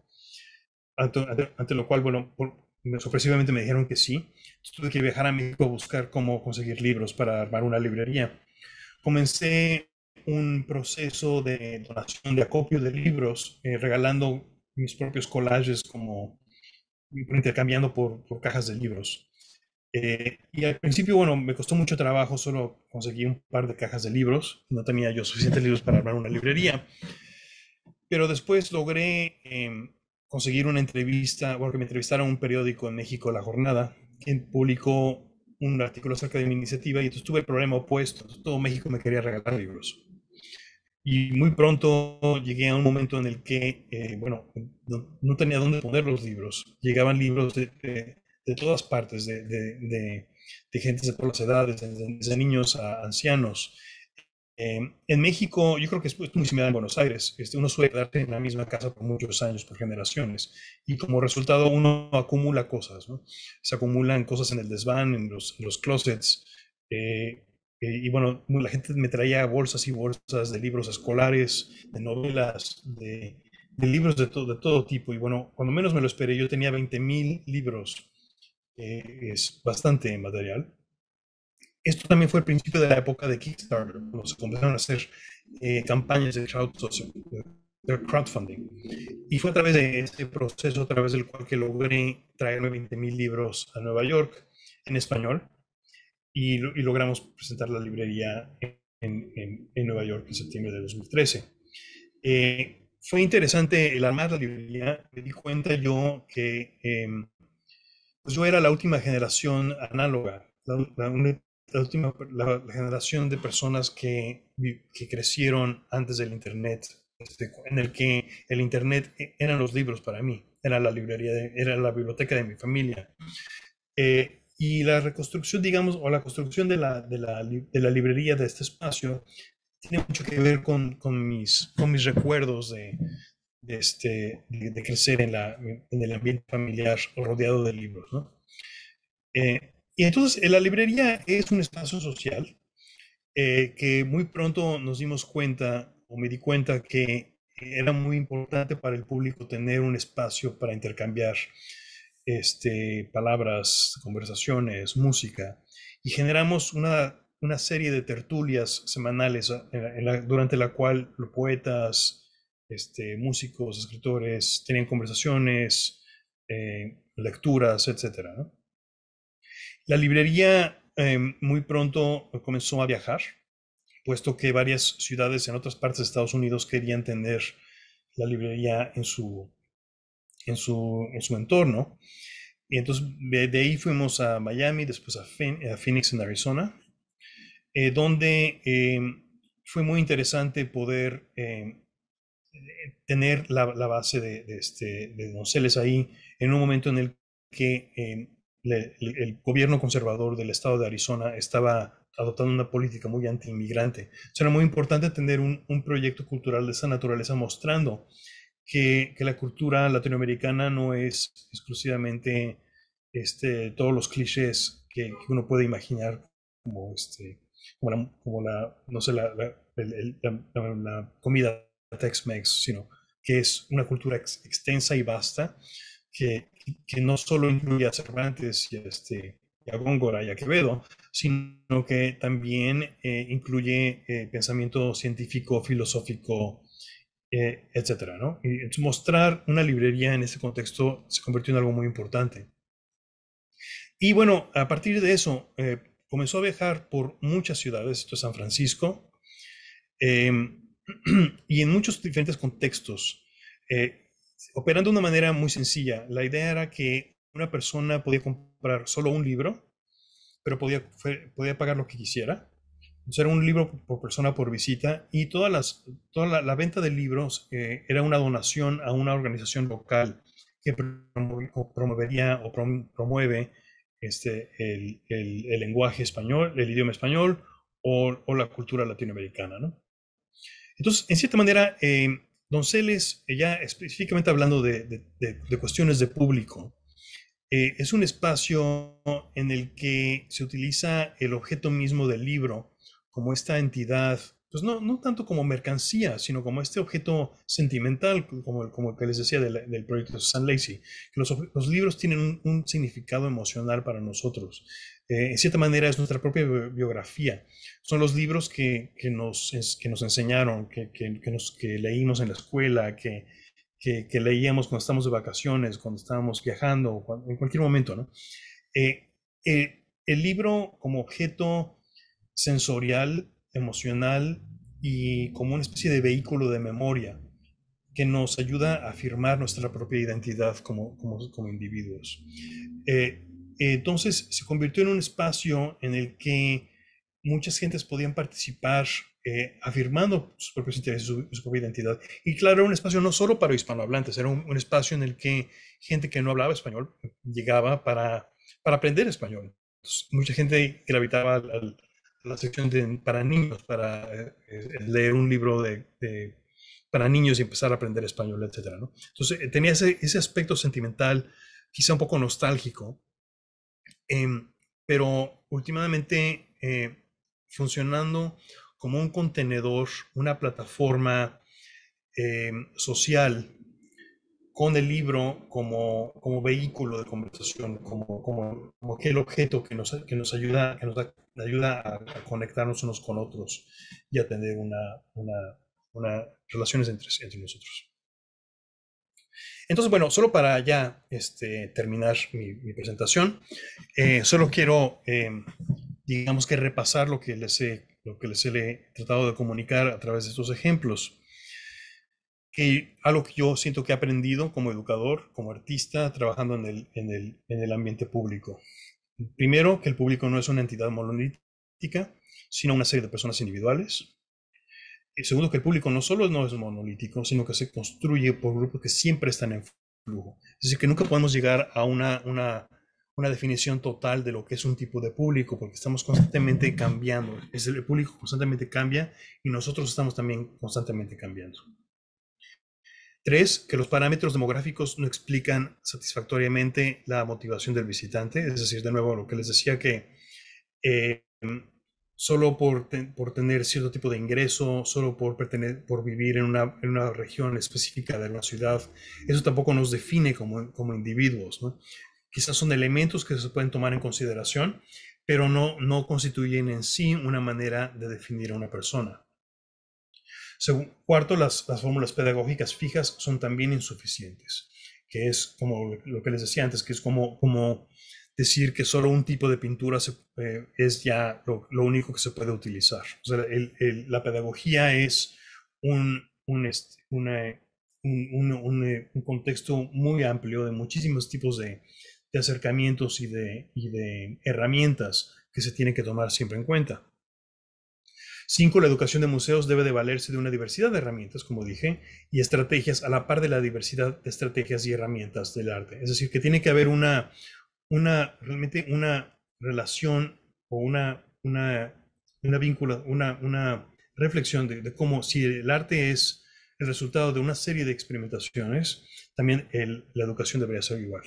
Ante lo cual, bueno, sorpresivamente me dijeron que sí. Entonces, tuve que viajar a México a buscar cómo conseguir libros para armar una librería. Comencé un proceso de donación, de acopio de libros, regalando mis propios collages, intercambiando por cajas de libros. Y al principio, bueno, me costó mucho trabajo, solo conseguí un par de cajas de libros, no tenía yo suficientes libros para armar una librería, pero después logré conseguir una entrevista, bueno, que me entrevistara un periódico en México, La Jornada, que publicó un artículo acerca de mi iniciativa, y entonces tuve el problema opuesto. Todo México me quería regalar libros. Y muy pronto llegué a un momento en el que, no tenía dónde poner los libros. Llegaban libros de todas partes, de gente de todas las edades, desde niños a ancianos. En México, yo creo que es muy similar en Buenos Aires. Uno suele quedarse en la misma casa por muchos años, por generaciones, y como resultado uno acumula cosas, ¿no? Se acumulan cosas en el desván, en los closets, y bueno, la gente me traía bolsas y bolsas de libros escolares, de novelas, de de libros de todo tipo. Y bueno, cuando menos me lo esperé, yo tenía 20.000 libros. Es bastante material. Esto también fue el principio de la época de Kickstarter, cuando se comenzaron a hacer campañas de crowdfunding. Y fue a través de este proceso, a través del cual que logré traerme 20.000 libros a Nueva York en español y logramos presentar la librería en Nueva York en septiembre de 2013. Fue interesante el armar la librería. Me di cuenta yo que pues yo era la última generación análoga, la generación de personas que crecieron antes del Internet, en el que el Internet eran los libros para mí, era la librería, era la biblioteca de mi familia. Y la reconstrucción, digamos, o la construcción de la librería de este espacio tiene mucho que ver con mis recuerdos de crecer en el ambiente familiar rodeado de libros, ¿no? Y entonces la librería es un espacio social que muy pronto nos dimos cuenta, o me di cuenta, que era muy importante para el público tener un espacio para intercambiar palabras, conversaciones, música, y generamos una serie de tertulias semanales durante la cual los poetas, músicos, escritores tenían conversaciones, lecturas, etcétera, ¿no? La librería muy pronto comenzó a viajar, puesto que varias ciudades en otras partes de Estados Unidos querían tener la librería en su entorno. Y entonces de ahí fuimos a Miami, después a Phoenix en Arizona, donde fue muy interesante poder tener la base de Donceles ahí en un momento en el que el gobierno conservador del estado de Arizona estaba adoptando una política muy anti-inmigrante. Era muy importante tener un proyecto cultural de esa naturaleza mostrando que la cultura latinoamericana no es exclusivamente todos los clichés que uno puede imaginar como, no sé, la comida Tex-Mex, sino que es una cultura extensa y vasta que no solo incluye a Cervantes y a Góngora y a Quevedo, sino que también incluye pensamiento científico, filosófico, etcétera, ¿no? Y mostrar una librería en ese contexto se convirtió en algo muy importante. Y bueno, a partir de eso, comenzó a viajar por muchas ciudades, esto es San Francisco, y en muchos diferentes contextos, operando de una manera muy sencilla. La idea era que una persona podía comprar solo un libro, pero podía pagar lo que quisiera. Entonces era un libro por persona por visita, y toda la venta de libros era una donación a una organización local que promovería o promueve el lenguaje español, el idioma español o la cultura latinoamericana, ¿no? Entonces, en cierta manera, Donceles, ya específicamente hablando de cuestiones de público, es un espacio en el que se utiliza el objeto mismo del libro como esta entidad, pues no tanto como mercancía, sino como este objeto sentimental, como el que les decía del proyecto de Susan Lacy. Los libros tienen un significado emocional para nosotros. En cierta manera es nuestra propia biografía. Son los libros que nos enseñaron, que leímos en la escuela, que leíamos cuando estábamos de vacaciones, cuando estábamos viajando, en cualquier momento, ¿no? El libro como objeto sensorial, emocional y como una especie de vehículo de memoria que nos ayuda a afirmar nuestra propia identidad como individuos. Entonces se convirtió en un espacio en el que muchas gentes podían participar afirmando sus propios intereses, su propia identidad. Y claro, era un espacio no solo para hispanohablantes, era un espacio en el que gente que no hablaba español llegaba para aprender español. Entonces, mucha gente gravitaba a la sección para niños, para leer un libro para niños y empezar a aprender español, etcétera, ¿no? Entonces tenía ese aspecto sentimental, quizá un poco nostálgico, pero últimamente funcionando como un contenedor, una plataforma social con el libro como vehículo de conversación, como aquel objeto que nos ayuda, ayuda a conectarnos unos con otros y a tener relaciones entre nosotros. Entonces, bueno, solo para ya terminar mi presentación, solo quiero, digamos que repasar lo que les he tratado de comunicar a través de estos ejemplos. Algo que yo siento que he aprendido como educador, como artista, trabajando en el ambiente público. Primero, que el público no es una entidad monolítica, sino una serie de personas individuales. Y segundo, que el público no solo no es monolítico, sino que se construye por grupos que siempre están en flujo. Es decir, que nunca podemos llegar a una definición total de lo que es un tipo de público, porque estamos constantemente cambiando. El público constantemente cambia y nosotros estamos también constantemente cambiando. 3, que los parámetros demográficos no explican satisfactoriamente la motivación del visitante. Es decir, de nuevo, lo que les decía que solo por tener cierto tipo de ingreso, solo por vivir en una región específica de una ciudad, eso tampoco nos define como individuos, ¿no? Quizás son elementos que se pueden tomar en consideración, pero no constituyen en sí una manera de definir a una persona. Cuarto, las fórmulas pedagógicas fijas son también insuficientes, que es como lo que les decía antes, que es como decir que solo un tipo de pintura es ya lo único que se puede utilizar. O sea, la pedagogía es un contexto muy amplio de muchísimos tipos de acercamientos y de herramientas que se tienen que tomar siempre en cuenta. 5, la educación de museos debe de valerse de una diversidad de herramientas, como dije, y estrategias a la par de la diversidad de estrategias y herramientas del arte. Es decir, que tiene que haber realmente una relación o una reflexión de cómo si el arte es el resultado de una serie de experimentaciones, también la educación debería ser igual.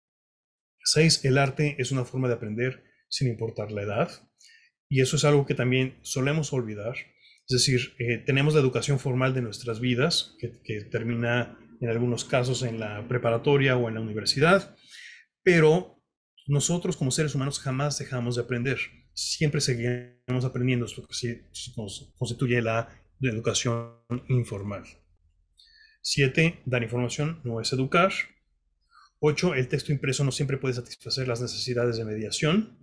6, el arte es una forma de aprender sin importar la edad. Y eso es algo que también solemos olvidar. Es decir, tenemos la educación formal de nuestras vidas, que termina en algunos casos en la preparatoria o en la universidad, pero nosotros como seres humanos jamás dejamos de aprender. Siempre seguimos aprendiendo, lo que constituye la educación informal. 7, dar información no es educar. 8, el texto impreso no siempre puede satisfacer las necesidades de mediación.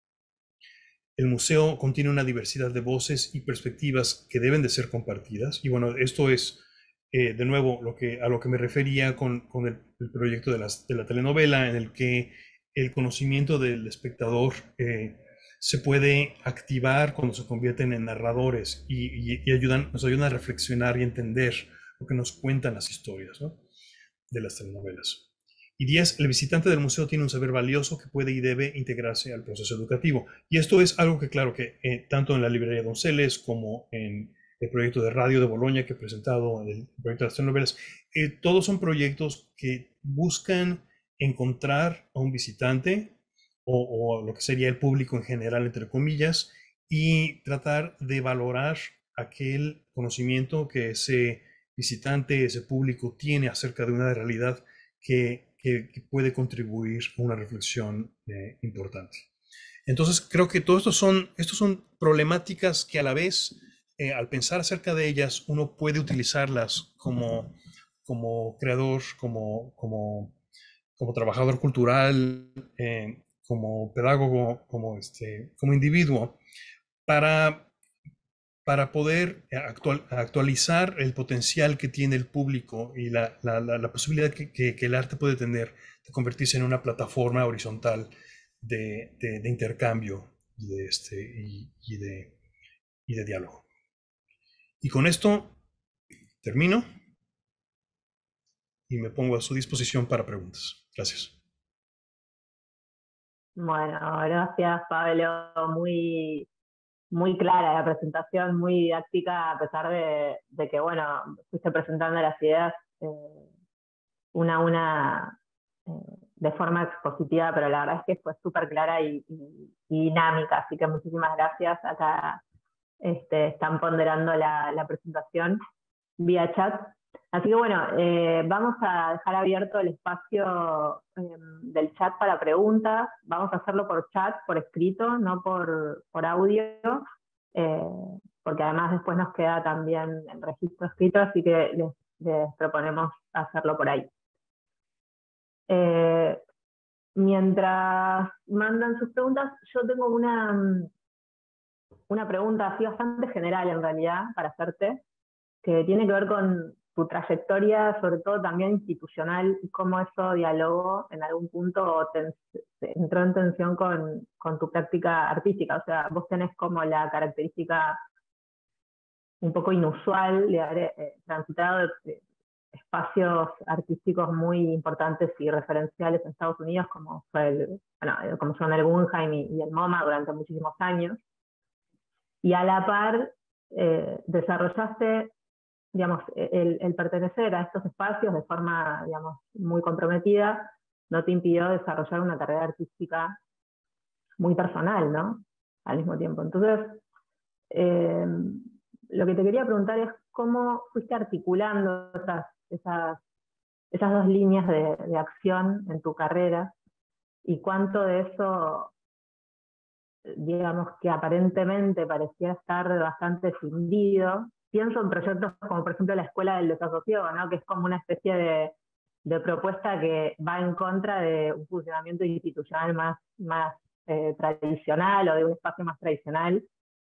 El museo contiene una diversidad de voces y perspectivas que deben de ser compartidas. Y bueno, esto es, de nuevo, a lo que me refería con el proyecto de la telenovela, en el que el conocimiento del espectador se puede activar cuando se convierten en narradores y nos ayudan a reflexionar y entender lo que nos cuentan las historias, ¿no?, de las telenovelas. Y 10, el visitante del museo tiene un saber valioso que puede y debe integrarse al proceso educativo. Y esto es algo que, claro, que tanto en la librería Donceles como en el proyecto de radio de Bolonia que he presentado, el proyecto de las telenovelas, todos son proyectos que buscan encontrar a un visitante o lo que sería el público en general, entre comillas, y tratar de valorar aquel conocimiento que ese visitante, ese público tiene acerca de una realidad que puede contribuir a una reflexión importante. Entonces, creo que todo estos son problemáticas que a la vez, al pensar acerca de ellas, uno puede utilizarlas como creador, como trabajador cultural, como pedagogo, como individuo, para poder actualizar el potencial que tiene el público y la posibilidad que el arte puede tener de convertirse en una plataforma horizontal de intercambio y de diálogo. Y con esto termino y me pongo a su disposición para preguntas. Gracias. Bueno, gracias, Pablo. Muy clara la presentación, muy didáctica, a pesar de que, bueno, fuiste presentando las ideas de forma expositiva, pero la verdad es que fue súper clara y dinámica, así que muchísimas gracias. Acá están ponderando la presentación vía chat. Así que bueno, vamos a dejar abierto el espacio del chat para preguntas. Vamos a hacerlo por chat, por escrito, no por audio, eh, porque además después nos queda también el registro escrito, así que les proponemos hacerlo por ahí. Mientras mandan sus preguntas, yo tengo una pregunta así bastante general en realidad para hacerte, que tiene que ver con tu trayectoria, sobre todo también institucional, y cómo eso dialogó en algún punto o entró en tensión con tu práctica artística. O sea, vos tenés como la característica un poco inusual de haber transitado espacios artísticos muy importantes y referenciales en Estados Unidos, como como son el Guggenheim y el MoMA durante muchísimos años. Y a la par desarrollaste, digamos, el pertenecer a estos espacios de forma, digamos, muy comprometida, no te impidió desarrollar una carrera artística muy personal, ¿no? Al mismo tiempo. Entonces, lo que te quería preguntar es cómo fuiste articulando esas dos líneas de acción en tu carrera y cuánto de eso, digamos, que aparentemente parecía estar bastante fundido. Pienso en proyectos como, por ejemplo, la Escuela del Desasosiego, ¿no? Que es como una especie de propuesta que va en contra de un funcionamiento institucional más tradicional o de un espacio más tradicional.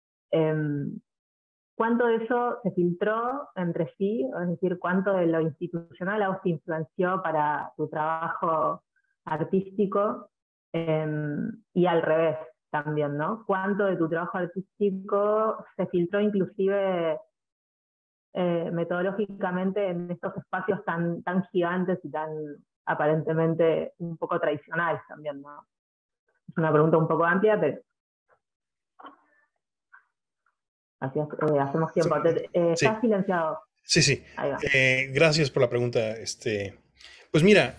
¿Cuánto de eso se filtró entre sí? Es decir, ¿cuánto de lo institucional a vos te influenció para tu trabajo artístico? Y al revés también, ¿no? ¿Cuánto de tu trabajo artístico se filtró inclusive metodológicamente en estos espacios tan gigantes y tan aparentemente un poco tradicionales también, ¿no? Es una pregunta un poco amplia, pero así hacemos tiempo. Sí. ¿Estás silenciado? Sí, sí. Ahí va. Gracias por la pregunta. Pues mira,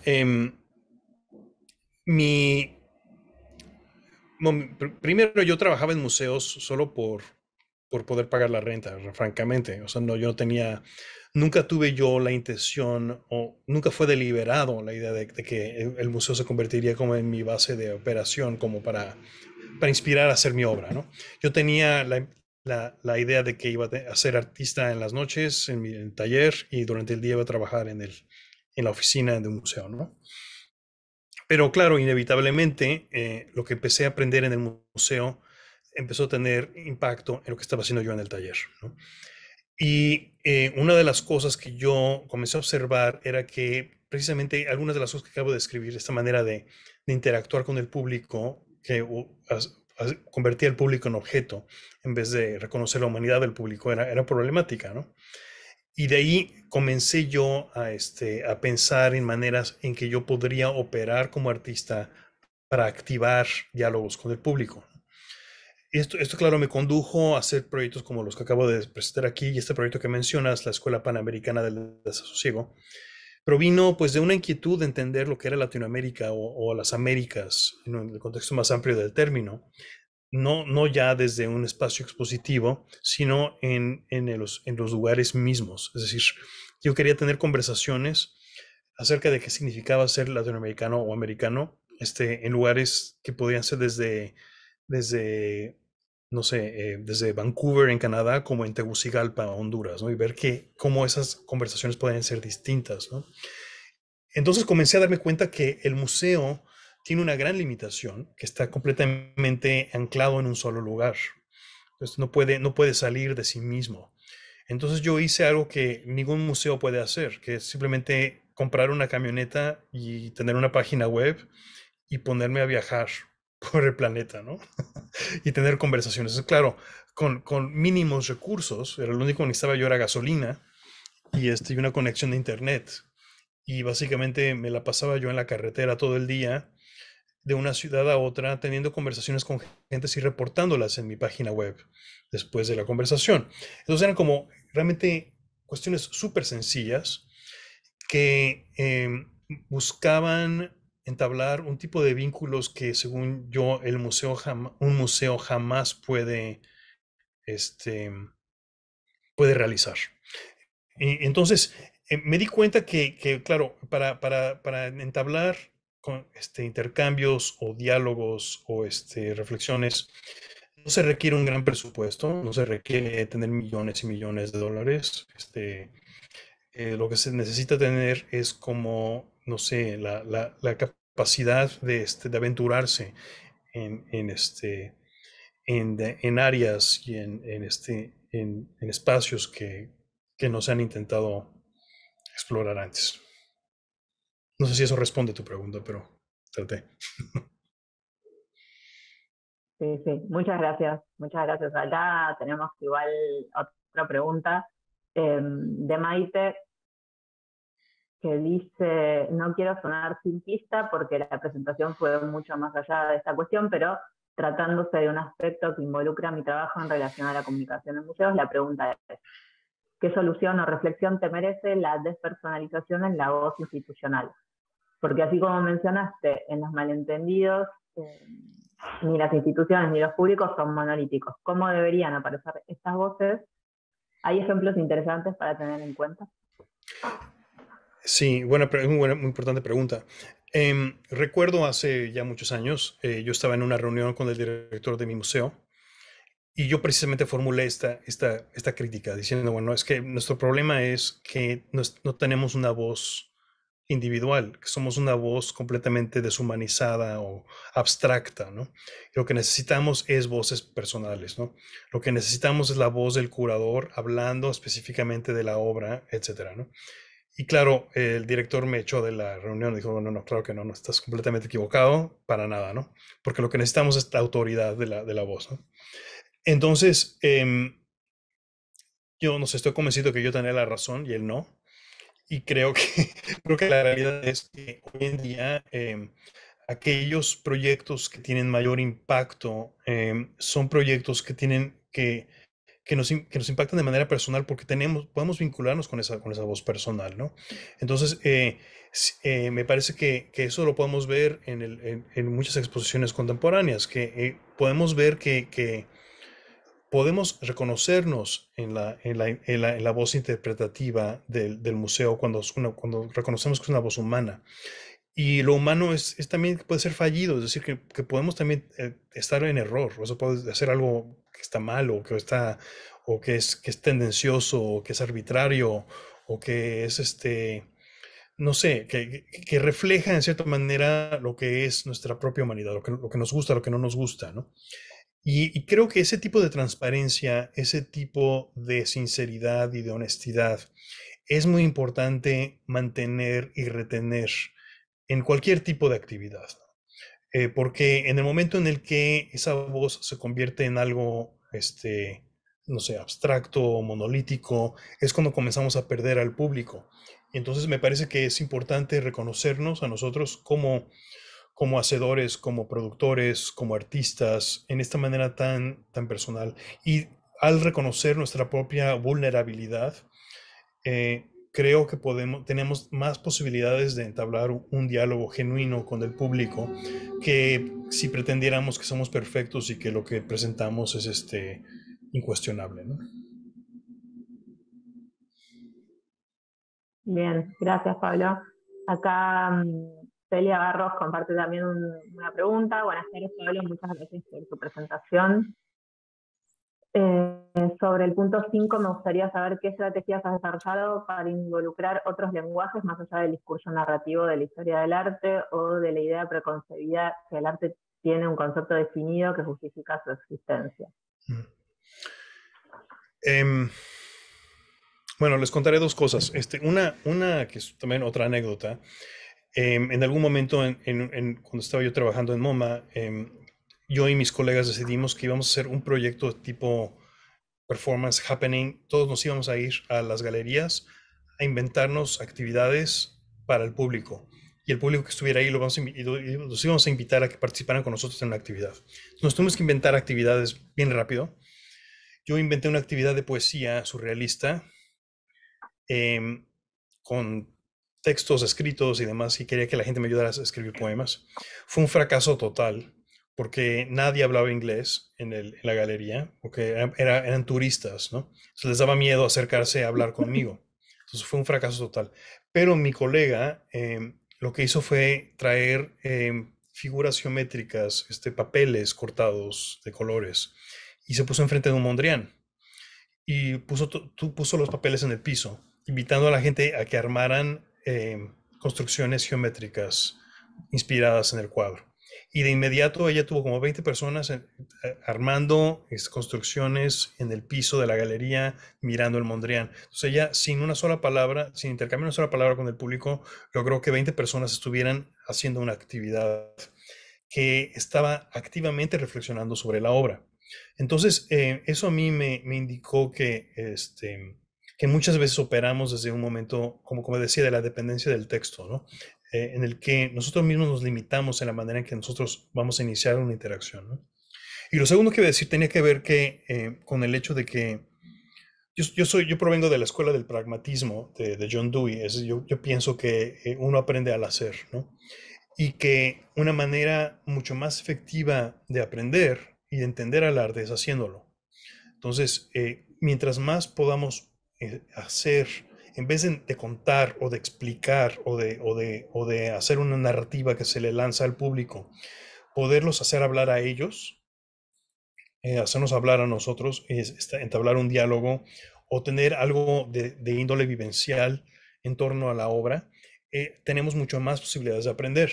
primero yo trabajaba en museos solo por poder pagar la renta, francamente. O sea, yo no tenía, nunca tuve yo la intención o nunca fue deliberado la idea de que el museo se convertiría como en mi base de operación, como para inspirar a hacer mi obra, ¿no? Yo tenía la idea de que iba a ser artista en las noches, en mi taller, y durante el día iba a trabajar en la oficina de un museo, ¿no? Pero claro, inevitablemente, lo que empecé a aprender en el museo empezó a tener impacto en lo que estaba haciendo yo en el taller, ¿no? Y una de las cosas que yo comencé a observar era que precisamente algunas de las cosas que acabo de describir, esta manera de interactuar con el público, que convertía al público en objeto en vez de reconocer la humanidad del público, era problemática, ¿no? Y de ahí comencé yo a pensar en maneras en que yo podría operar como artista para activar diálogos con el público. Esto, claro, me condujo a hacer proyectos como los que acabo de presentar aquí, y este proyecto que mencionas, la Escuela Panamericana del Desasosiego, provino pues de una inquietud de entender lo que era Latinoamérica o las Américas en el contexto más amplio del término, no ya desde un espacio expositivo, sino en los lugares mismos. Es decir, yo quería tener conversaciones acerca de qué significaba ser latinoamericano o americano en lugares que podían ser desde no sé, desde Vancouver en Canadá como en Tegucigalpa, Honduras, ¿no? Y ver cómo esas conversaciones pueden ser distintas, ¿no? Entonces comencé a darme cuenta que el museo tiene una gran limitación, que está completamente anclado en un solo lugar. Entonces no puede salir de sí mismo. Entonces yo hice algo que ningún museo puede hacer, que es simplemente comprar una camioneta y tener una página web y ponerme a viajar por el planeta, ¿no? Y tener conversaciones. Claro, con mínimos recursos, lo único que necesitaba yo era gasolina y una conexión de internet. Y básicamente me la pasaba yo en la carretera todo el día, de una ciudad a otra, teniendo conversaciones con gente y reportándolas en mi página web después de la conversación. Entonces eran como realmente cuestiones súper sencillas que buscaban entablar un tipo de vínculos que, según yo, un museo jamás puede realizar. Y entonces, me di cuenta que, claro, para entablar intercambios o diálogos o reflexiones, no se requiere un gran presupuesto, no se requiere tener millones y millones de dólares. Lo que se necesita tener es como, no sé, la capacidad de aventurarse en, en áreas y en espacios que no se han intentado explorar antes. No sé si eso responde a tu pregunta, pero traté. Sí, sí, muchas gracias, muchas gracias. Acá tenemos igual otra pregunta de Maite que dice, no quiero sonar simplista porque la presentación fue mucho más allá de esta cuestión, pero tratándose de un aspecto que involucra mi trabajo en relación a la comunicación en museos, la pregunta es, ¿qué solución o reflexión te merece la despersonalización en la voz institucional? Porque así como mencionaste, en los malentendidos, ni las instituciones ni los públicos son monolíticos. ¿Cómo deberían aparecer estas voces? ¿Hay ejemplos interesantes para tener en cuenta? Sí, muy importante pregunta. Recuerdo hace ya muchos años, yo estaba en una reunión con el director de mi museo y yo precisamente formulé esta crítica diciendo, bueno, es que nuestro problema es que no tenemos una voz individual, que somos una voz completamente deshumanizada o abstracta, ¿no? Lo que necesitamos es voces personales, ¿no? Lo que necesitamos es la voz del curador hablando específicamente de la obra, etcétera, ¿no? Y claro, el director me echó de la reunión y dijo, bueno, no, claro que no, no estás completamente equivocado, para nada, ¿no? Porque lo que necesitamos es la autoridad de la voz, ¿no? Entonces, yo no sé, estoy convencido que yo tenía la razón y él no. Y creo que, creo que la realidad es que hoy en día aquellos proyectos que tienen mayor impacto son proyectos que tienen que nos impactan de manera personal porque podemos vincularnos con esa voz personal, ¿no? Entonces, me parece que eso lo podemos ver en muchas exposiciones contemporáneas, que podemos ver que podemos reconocernos en la voz interpretativa del museo cuando reconocemos que es una voz humana. Y lo humano es también puede ser fallido, es decir, que podemos también estar en error, o sea, puede hacer algo que está mal o que es tendencioso, o que es arbitrario, o que es no sé, que refleja en cierta manera lo que es nuestra propia humanidad, lo que nos gusta, lo que no nos gusta, ¿no? Y creo que ese tipo de transparencia, ese tipo de sinceridad y de honestidad es muy importante mantener y retener en cualquier tipo de actividad, ¿no? Porque en el momento en el que esa voz se convierte en algo, no sé, abstracto o monolítico, es cuando comenzamos a perder al público. Y entonces me parece que es importante reconocernos a nosotros como hacedores, como productores, como artistas, en esta manera tan personal. Y al reconocer nuestra propia vulnerabilidad, creo que tenemos más posibilidades de entablar un diálogo genuino con el público que si pretendiéramos que somos perfectos y que lo que presentamos es incuestionable, ¿no? Bien, gracias Pablo. Acá Celia Barros comparte también una pregunta. Buenas tardes Pablo, muchas gracias por tu presentación. Sobre el punto 5 me gustaría saber qué estrategias has desarrollado para involucrar otros lenguajes más allá del discurso narrativo de la historia del arte o de la idea preconcebida que el arte tiene un concepto definido que justifica su existencia. Bueno, les contaré dos cosas. Una que es también otra anécdota. En algún momento, cuando estaba yo trabajando en MoMA, yo y mis colegas decidimos que íbamos a hacer un proyecto tipo performance happening. Todos nos íbamos a ir a las galerías a inventarnos actividades para el público. Y el público que estuviera ahí los íbamos a invitar a que participaran con nosotros en la actividad. Entonces, nos tuvimos que inventar actividades bien rápido. Yo inventé una actividad de poesía surrealista con textos escritos y demás, y quería que la gente me ayudara a escribir poemas. Fue un fracaso total, porque nadie hablaba inglés en la galería, porque eran turistas, ¿no? Entonces les daba miedo acercarse a hablar conmigo. Entonces fue un fracaso total. Pero mi colega lo que hizo fue traer figuras geométricas, papeles cortados de colores, y se puso enfrente de un Mondrian y puso los papeles en el piso, invitando a la gente a que armaran construcciones geométricas inspiradas en el cuadro. Y de inmediato ella tuvo como 20 personas armando construcciones en el piso de la galería, mirando el Mondrian. Entonces ella, sin una sola palabra, sin intercambiar una sola palabra con el público, logró que 20 personas estuvieran haciendo una actividad que estaba activamente reflexionando sobre la obra. Entonces, eso a mí me indicó que muchas veces operamos desde un momento, como decía, de la dependencia del texto, ¿no? En el que nosotros mismos nos limitamos en la manera en que nosotros vamos a iniciar una interacción, ¿no? Y lo segundo que iba a decir tenía que ver con el hecho de que yo provengo de la escuela del pragmatismo de John Dewey. Yo pienso que uno aprende al hacer, ¿no? Y que una manera mucho más efectiva de aprender y de entender al arte es haciéndolo. Entonces, mientras más podamos hacer, en vez de contar o de explicar o de hacer una narrativa que se le lanza al público, poderlos hacer hablar a ellos, hacernos hablar a nosotros, entablar un diálogo o tener algo de índole vivencial en torno a la obra, tenemos mucho más posibilidades de aprender.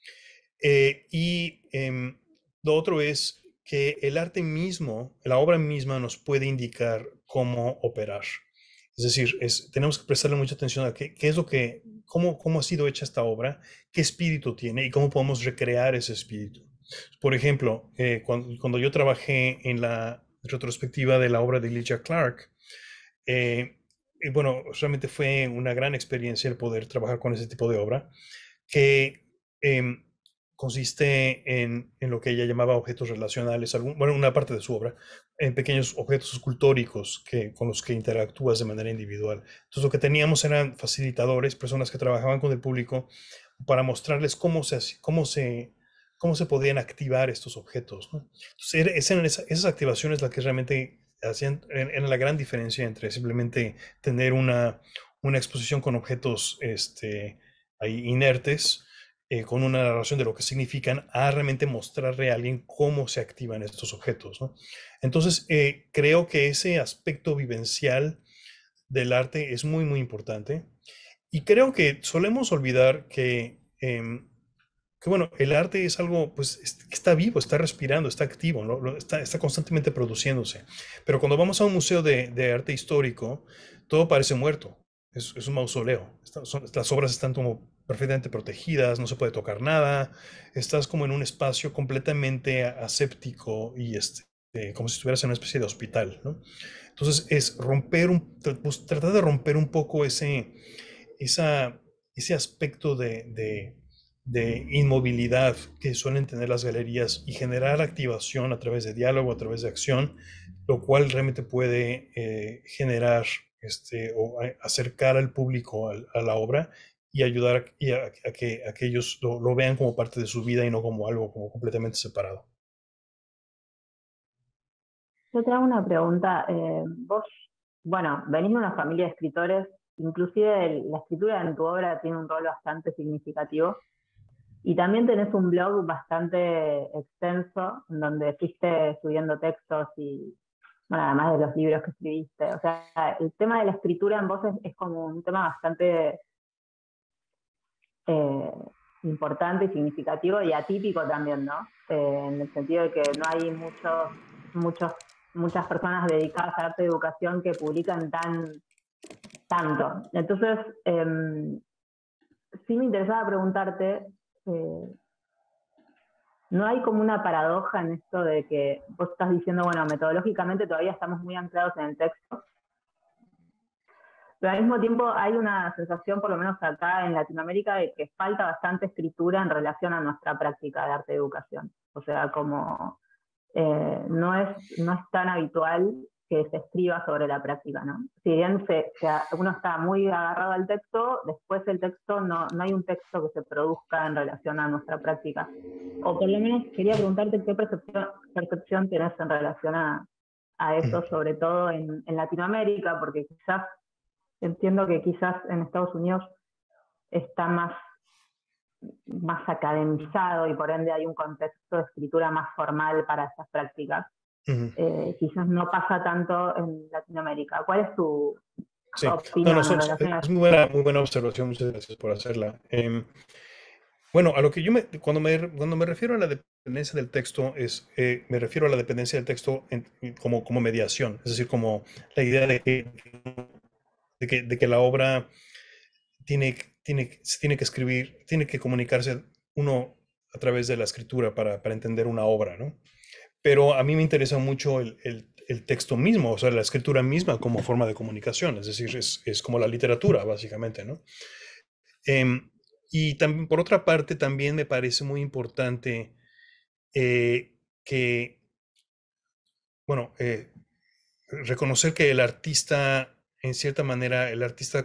Lo otro es que el arte mismo, la obra misma nos puede indicar cómo operar. Es decir, tenemos que prestarle mucha atención a qué es lo que, cómo ha sido hecha esta obra, qué espíritu tiene y cómo podemos recrear ese espíritu. Por ejemplo, cuando yo trabajé en la retrospectiva de la obra de Elijah Clark, bueno, realmente fue una gran experiencia el poder trabajar con ese tipo de obra, que consiste en lo que ella llamaba objetos relacionales, bueno, una parte de su obra, en pequeños objetos escultóricos con los que interactúas de manera individual. Entonces lo que teníamos eran facilitadores, personas que trabajaban con el público para mostrarles cómo se podían activar estos objetos, ¿no? Entonces eran esas activaciones las que realmente hacían en la gran diferencia entre simplemente tener una exposición con objetos ahí inertes, con una narración de lo que significan, a realmente mostrarle a alguien cómo se activan estos objetos, ¿no? Entonces, creo que ese aspecto vivencial del arte es muy, muy importante. Y creo que solemos olvidar que bueno, el arte es algo pues, que está vivo, está respirando, está activo, ¿no? Está constantemente produciéndose. Pero cuando vamos a un museo de arte histórico, todo parece muerto. Es un mausoleo. Las obras están como perfectamente protegidas, no se puede tocar nada. Estás como en un espacio completamente aséptico y como si estuvieras en una especie de hospital, ¿no? Entonces es tratar de romper un poco ese aspecto de inmovilidad que suelen tener las galerías y generar activación a través de diálogo, a través de acción, lo cual realmente puede generar o acercar al público a la obra y ayudar a que ellos lo vean como parte de su vida y no como algo como completamente separado. Yo te hago una pregunta. Vos, bueno, venís de una familia de escritores, inclusive la escritura en tu obra tiene un rol bastante significativo. Y también tenés un blog bastante extenso, en donde fuiste subiendo textos y, bueno, además de los libros que escribiste. O sea, el tema de la escritura en vos es como un tema bastante importante y significativo y atípico también, ¿no? En el sentido de que no hay muchas personas dedicadas a arte y educación que publican tanto. Entonces, sí me interesaba preguntarte, ¿no hay como una paradoja en esto de que vos estás diciendo, bueno, metodológicamente todavía estamos muy anclados en el texto, pero al mismo tiempo hay una sensación, por lo menos acá en Latinoamérica, de que falta bastante escritura en relación a nuestra práctica de arte y educación? O sea, como no es tan habitual que se escriba sobre la práctica, ¿no? Si bien uno está muy agarrado al texto, después el texto no hay un texto que se produzca en relación a nuestra práctica. O por lo menos quería preguntarte qué percepción tenés en relación a eso, sobre todo en Latinoamérica, porque quizás entiendo que quizás en Estados Unidos está más academizado y por ende hay un contexto de escritura más formal para esas prácticas. Quizás no pasa tanto en Latinoamérica. ¿Cuál es tu opinión en relación a es muy buena observación, muchas gracias por hacerla. Bueno, a lo que cuando me refiero a la dependencia del texto, me refiero a la dependencia del texto como mediación, es decir, como la idea de que la obra se tiene que escribir, tiene que comunicarse uno a través de la escritura para entender una obra, ¿no? Pero a mí me interesa mucho el texto mismo, o sea, la escritura misma como forma de comunicación, es decir, es como la literatura, básicamente, ¿no? Y también, por otra parte, también me parece muy importante reconocer que el artista, en cierta manera, el artista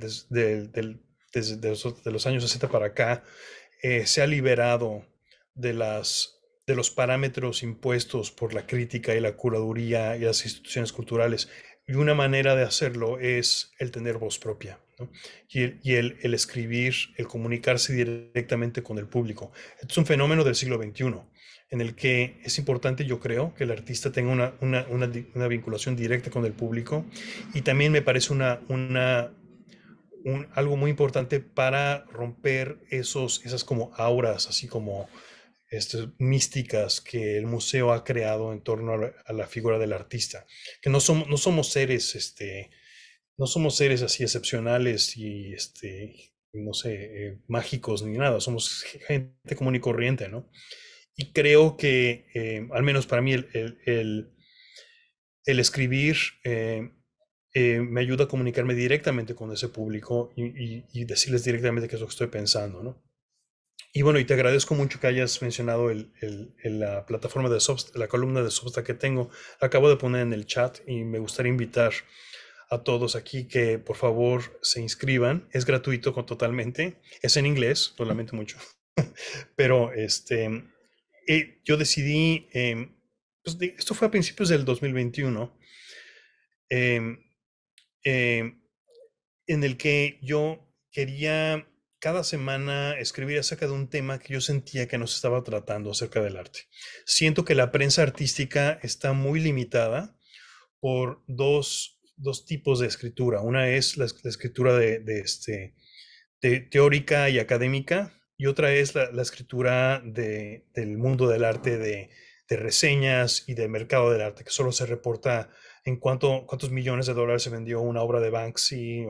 desde los años 60 para acá, se ha liberado de los parámetros impuestos por la crítica y la curaduría y las instituciones culturales. Y una manera de hacerlo es el tener voz propia, ¿no? Y el escribir, el comunicarse directamente con el público. Es un fenómeno del siglo XXI, en el que es importante, yo creo, que el artista tenga una vinculación directa con el público. Y también me parece algo muy importante para romper esas como auras, así como místicas que el museo ha creado en torno a la figura del artista, que no somos seres, no somos seres así excepcionales y, no sé, mágicos ni nada, somos gente común y corriente, ¿no? Y creo que, al menos para mí, el escribir me ayuda a comunicarme directamente con ese público y decirles directamente qué es lo que estoy pensando, ¿no? Y bueno, y te agradezco mucho que hayas mencionado la plataforma de Substack, la columna de Substack que tengo. Acabo de poner en el chat y me gustaría invitar a todos aquí que por favor se inscriban. Es gratuito totalmente. Es en inglés, lo lamento mucho. Pero yo decidí, pues esto fue a principios del 2021, em, em, en el que yo quería cada semana escribir acerca de un tema que yo sentía que nos estaba tratando acerca del arte. Siento que la prensa artística está muy limitada por dos tipos de escritura. Una es la escritura teórica y académica, y otra es la escritura del mundo del arte, de reseñas y del mercado del arte, que solo se reporta en cuántos millones de dólares se vendió una obra de Banksy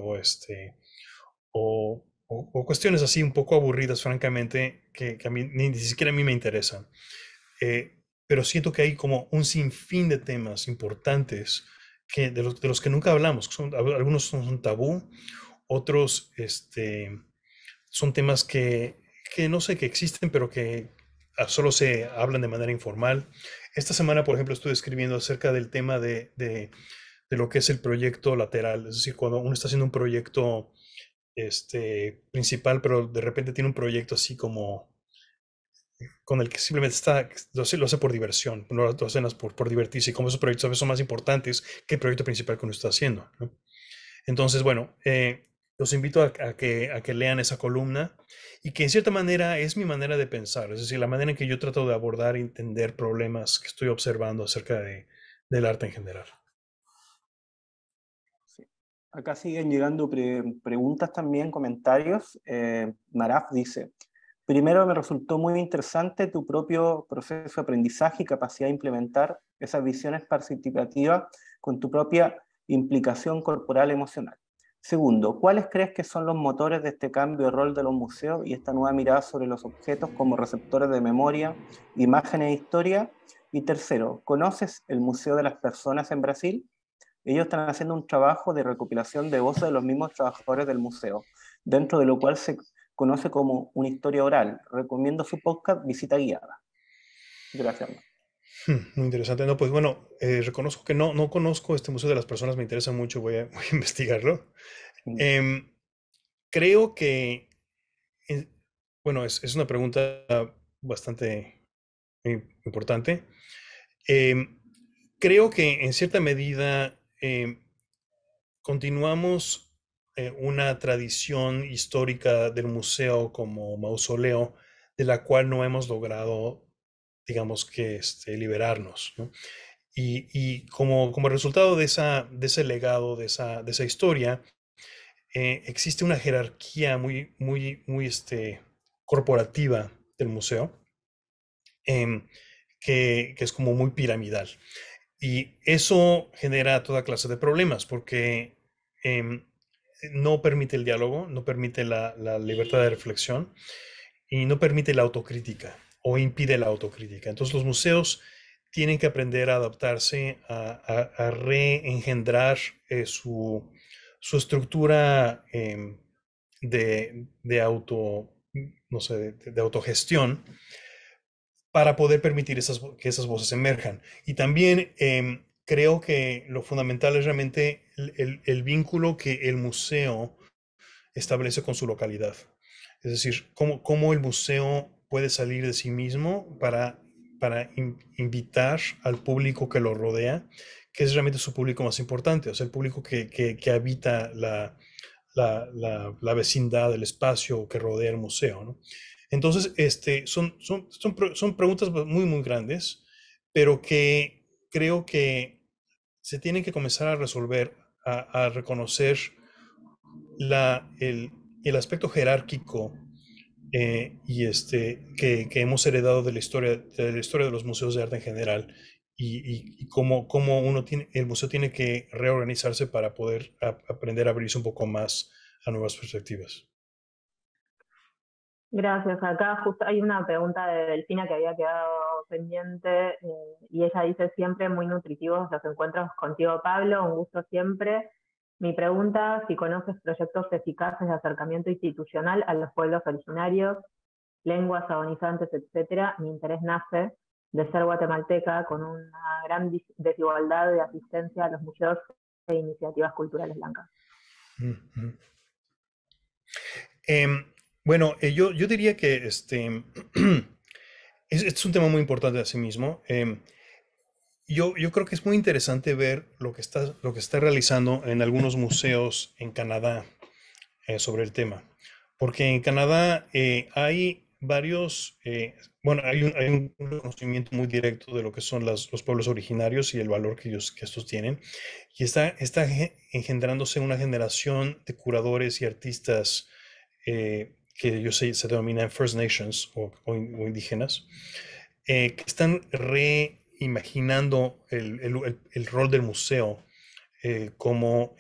o cuestiones así un poco aburridas, francamente, que a mí ni siquiera a mí me interesan. Pero siento que hay como un sinfín de temas importantes de los que nunca hablamos. Algunos son tabú, otros son temas que no sé, que existen, pero que solo se hablan de manera informal. Esta semana, por ejemplo, estuve escribiendo acerca del tema de lo que es el proyecto lateral. Es decir, cuando uno está haciendo un proyecto principal, pero de repente tiene un proyecto así como con el que simplemente lo hace por diversión, no lo hacen por divertirse, y como esos proyectos a veces son más importantes que el proyecto principal que uno está haciendo, ¿no? Entonces, bueno, los invito a que lean esa columna y que en cierta manera es mi manera de pensar, es decir, la manera en que yo trato de abordar y entender problemas que estoy observando acerca del arte en general. Sí. Acá siguen llegando preguntas también, comentarios. Maraf dice: primero, me resultó muy interesante tu propio proceso de aprendizaje y capacidad de implementar esas visiones participativas con tu propia implicación corporal emocional. Segundo, ¿cuáles crees que son los motores de este cambio de rol de los museos y esta nueva mirada sobre los objetos como receptores de memoria, imágenes e historia? Y tercero, ¿conoces el Museo de las Personas en Brasil? Ellos están haciendo un trabajo de recopilación de voces de los mismos trabajadores del museo, dentro de lo cual se conoce como una historia oral. Recomiendo su podcast Visita Guiada. Gracias. Muy interesante. No, pues bueno, reconozco que no conozco este Museo de las Personas, me interesa mucho, voy a investigarlo. Creo que, bueno, es una pregunta bastante importante. Creo que en cierta medida continuamos una tradición histórica del museo como mausoleo de la cual no hemos logrado, digamos que, liberarnos, ¿no? Y como resultado de ese legado, de esa historia, existe una jerarquía muy corporativa del museo, em, que es como muy piramidal. Y eso genera toda clase de problemas porque em, no permite el diálogo, no permite la libertad de reflexión y no permite la autocrítica o impide la autocrítica. Entonces los museos tienen que aprender a adaptarse, a reengendrar su estructura de auto, no sé, de autogestión para poder permitir que esas voces emerjan. Y también creo que lo fundamental es realmente el vínculo que el museo establece con su localidad. Es decir, cómo el museo puede salir de sí mismo para invitar al público que lo rodea, que es realmente su público más importante, o sea, el público que habita la vecindad, el espacio que rodea el museo, ¿no? Entonces, son preguntas muy grandes, pero que creo que se tienen que comenzar a resolver, a reconocer el aspecto jerárquico que hemos heredado de la historia de los museos de arte en general y cómo el museo tiene que reorganizarse para poder aprender a abrirse un poco más a nuevas perspectivas. Gracias. Acá justo hay una pregunta de Delfina que había quedado pendiente y ella dice: siempre muy nutritivos los encuentros contigo, Pablo, un gusto siempre. Mi pregunta: si conoces proyectos eficaces de acercamiento institucional a los pueblos originarios, lenguas agonizantes, etcétera. Mi interés nace de ser guatemalteca con una gran desigualdad de asistencia a los museos e iniciativas culturales blancas. Bueno, yo diría que es un tema muy importante a sí mismo. Yo creo que es muy interesante ver lo que está realizando en algunos museos en Canadá sobre el tema. Porque en Canadá hay varios, bueno, hay un conocimiento muy directo de lo que son los pueblos originarios y el valor que estos tienen. Y está engendrándose una generación de curadores y artistas que ellos se denominan First Nations o indígenas, que están reimaginando el rol del museo como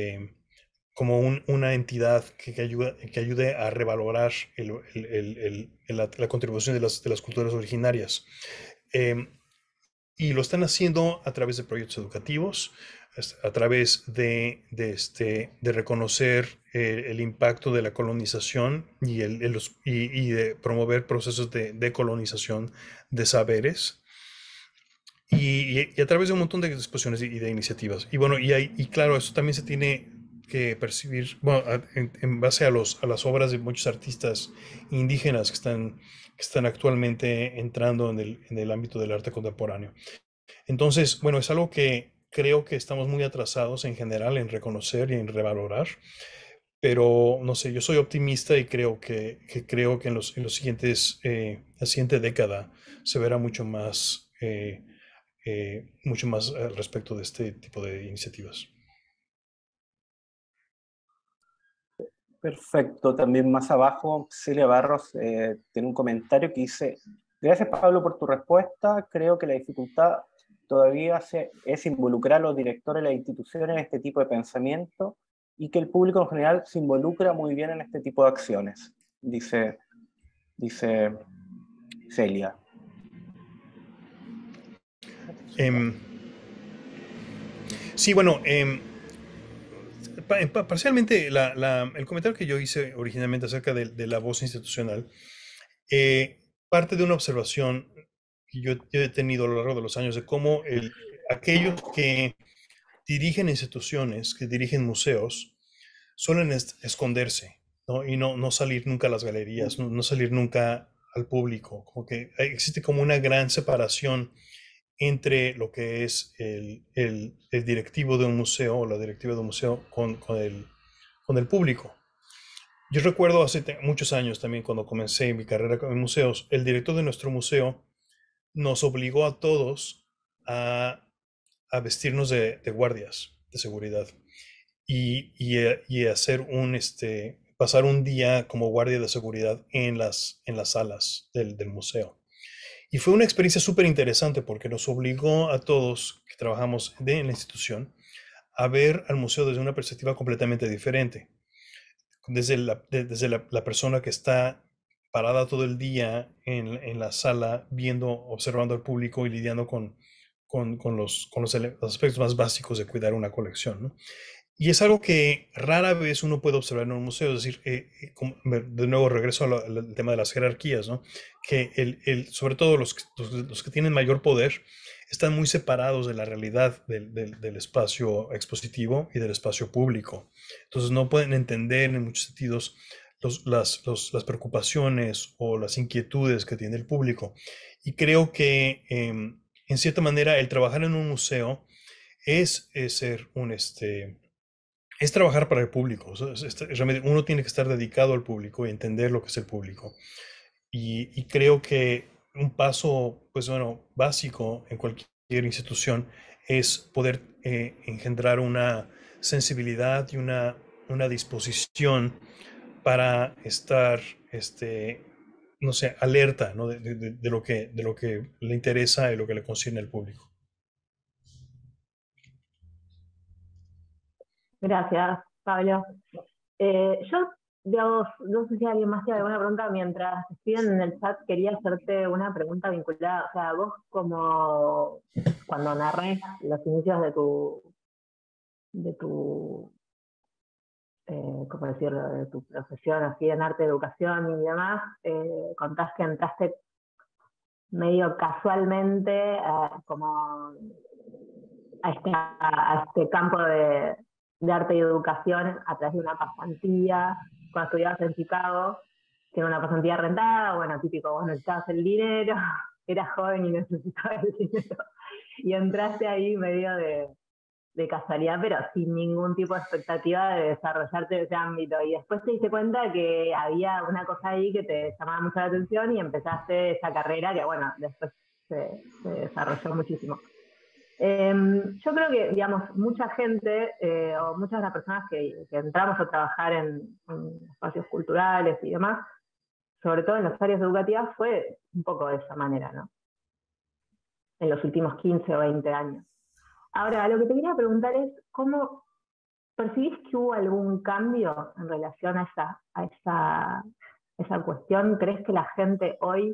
una entidad que ayude a revalorar la contribución de las culturas originarias. Y lo están haciendo a través de proyectos educativos, a través de reconocer el impacto de la colonización y de promover procesos de decolonización de saberes. Y a través de un montón de exposiciones y de iniciativas. Y bueno, y claro, eso también se tiene que percibir, bueno, en base a las obras de muchos artistas indígenas que están actualmente entrando en el ámbito del arte contemporáneo. Entonces, bueno, es algo que creo que estamos muy atrasados en general en reconocer y en revalorar, pero no sé, yo soy optimista y creo que en los siguientes, la siguiente década se verá mucho más al respecto de este tipo de iniciativas. Perfecto. También más abajo, Celia Barros tiene un comentario que dice: gracias, Pablo, por tu respuesta. Creo que la dificultad todavía es involucrar a los directores de las instituciones en este tipo de pensamiento y que el público en general se involucra muy bien en este tipo de acciones, dice Celia. Sí, bueno, parcialmente el comentario que yo hice originalmente acerca de la voz institucional parte de una observación que yo he tenido a lo largo de los años de cómo aquellos que dirigen instituciones, que dirigen museos, suelen esconderse, ¿no? Y no salir nunca a las galerías, no salir nunca al público. Como que existe como una gran separación entre lo que es el directivo de un museo o la directiva de un museo con el público. Yo recuerdo hace muchos años también, cuando comencé mi carrera en museos, el director de nuestro museo nos obligó a todos a, vestirnos de guardias de seguridad y hacer pasar un día como guardia de seguridad en las salas del museo. Y fue una experiencia súper interesante porque nos obligó a todos que trabajamos en la institución a ver al museo desde una perspectiva completamente diferente. Desde la persona que está parada todo el día en la sala, viendo, observando al público y lidiando con los aspectos más básicos de cuidar una colección, ¿no? Y es algo que rara vez uno puede observar en un museo. Es decir, de nuevo regreso al tema de las jerarquías, ¿no? Que sobre todo los que tienen mayor poder están muy separados de la realidad del espacio expositivo y del espacio público. Entonces no pueden entender en muchos sentidos las preocupaciones o las inquietudes que tiene el público. Y creo que en cierta manera el trabajar en un museo es ser es trabajar para el público. Realmente uno tiene que estar dedicado al público y entender lo que es el público. Y creo que un paso, pues bueno, básico en cualquier institución es poder engendrar una sensibilidad y una disposición para estar, no sé, alerta, ¿no? de lo que le interesa y lo que le concierne al público. Gracias, Pablo. Yo, digamos, no sé si alguien más tiene alguna pregunta. Mientras escriben en el chat, quería hacerte una pregunta vinculada. O sea, vos como cuando narrés los inicios de tu ¿cómo decirlo?, de tu profesión así en arte, educación y demás, contás que entraste medio casualmente como a este campo de arte y educación a través de una pasantía cuando estudiabas en Chicago, que era una pasantía rentada. Bueno, típico, vos necesitabas el dinero, eras joven y necesitabas el dinero, y entraste ahí medio de casualidad, pero sin ningún tipo de expectativa de desarrollarte en ese ámbito. Y después te diste cuenta que había una cosa ahí que te llamaba mucho la atención y empezaste esa carrera que, bueno, después se desarrolló muchísimo. Yo creo que, digamos, mucha gente o muchas de las personas que entramos a trabajar en espacios culturales y demás, sobre todo en las áreas educativas, fue un poco de esa manera, ¿no? En los últimos 15 o 20 años. Ahora, lo que te quería preguntar es, ¿cómo percibís que hubo algún cambio en relación a esa cuestión? ¿Crees que la gente hoy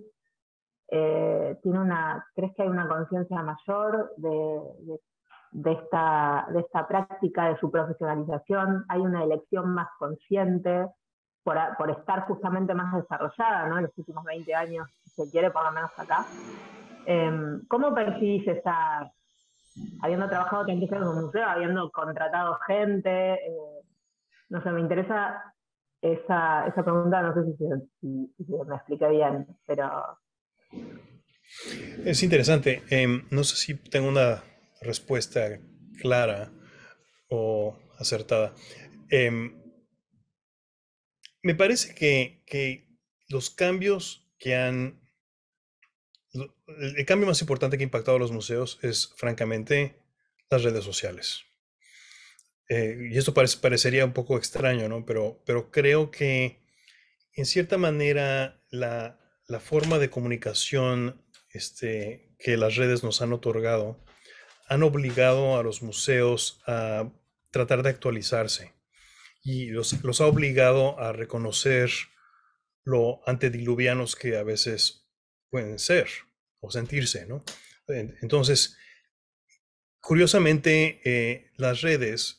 crees que hay una conciencia mayor de esta práctica, de su profesionalización? ¿Hay una elección más consciente por estar justamente más desarrollada, ¿no?, en los últimos 20 años, si se quiere, por lo menos acá? ¿Cómo percibís habiendo trabajado tantos años en un museo, habiendo contratado gente? No sé, me interesa esa pregunta, no sé si me expliqué bien, pero... Es interesante. No sé si tengo una respuesta clara o acertada. Me parece que los cambios el cambio más importante que ha impactado a los museos es, francamente, las redes sociales. Y esto parecería un poco extraño, ¿no? Pero creo que, en cierta manera, la forma de comunicación que las redes nos han otorgado han obligado a los museos a tratar de actualizarse y los ha obligado a reconocer lo antediluvianos que a veces pueden ser o sentirse, ¿no? Entonces, curiosamente, las redes,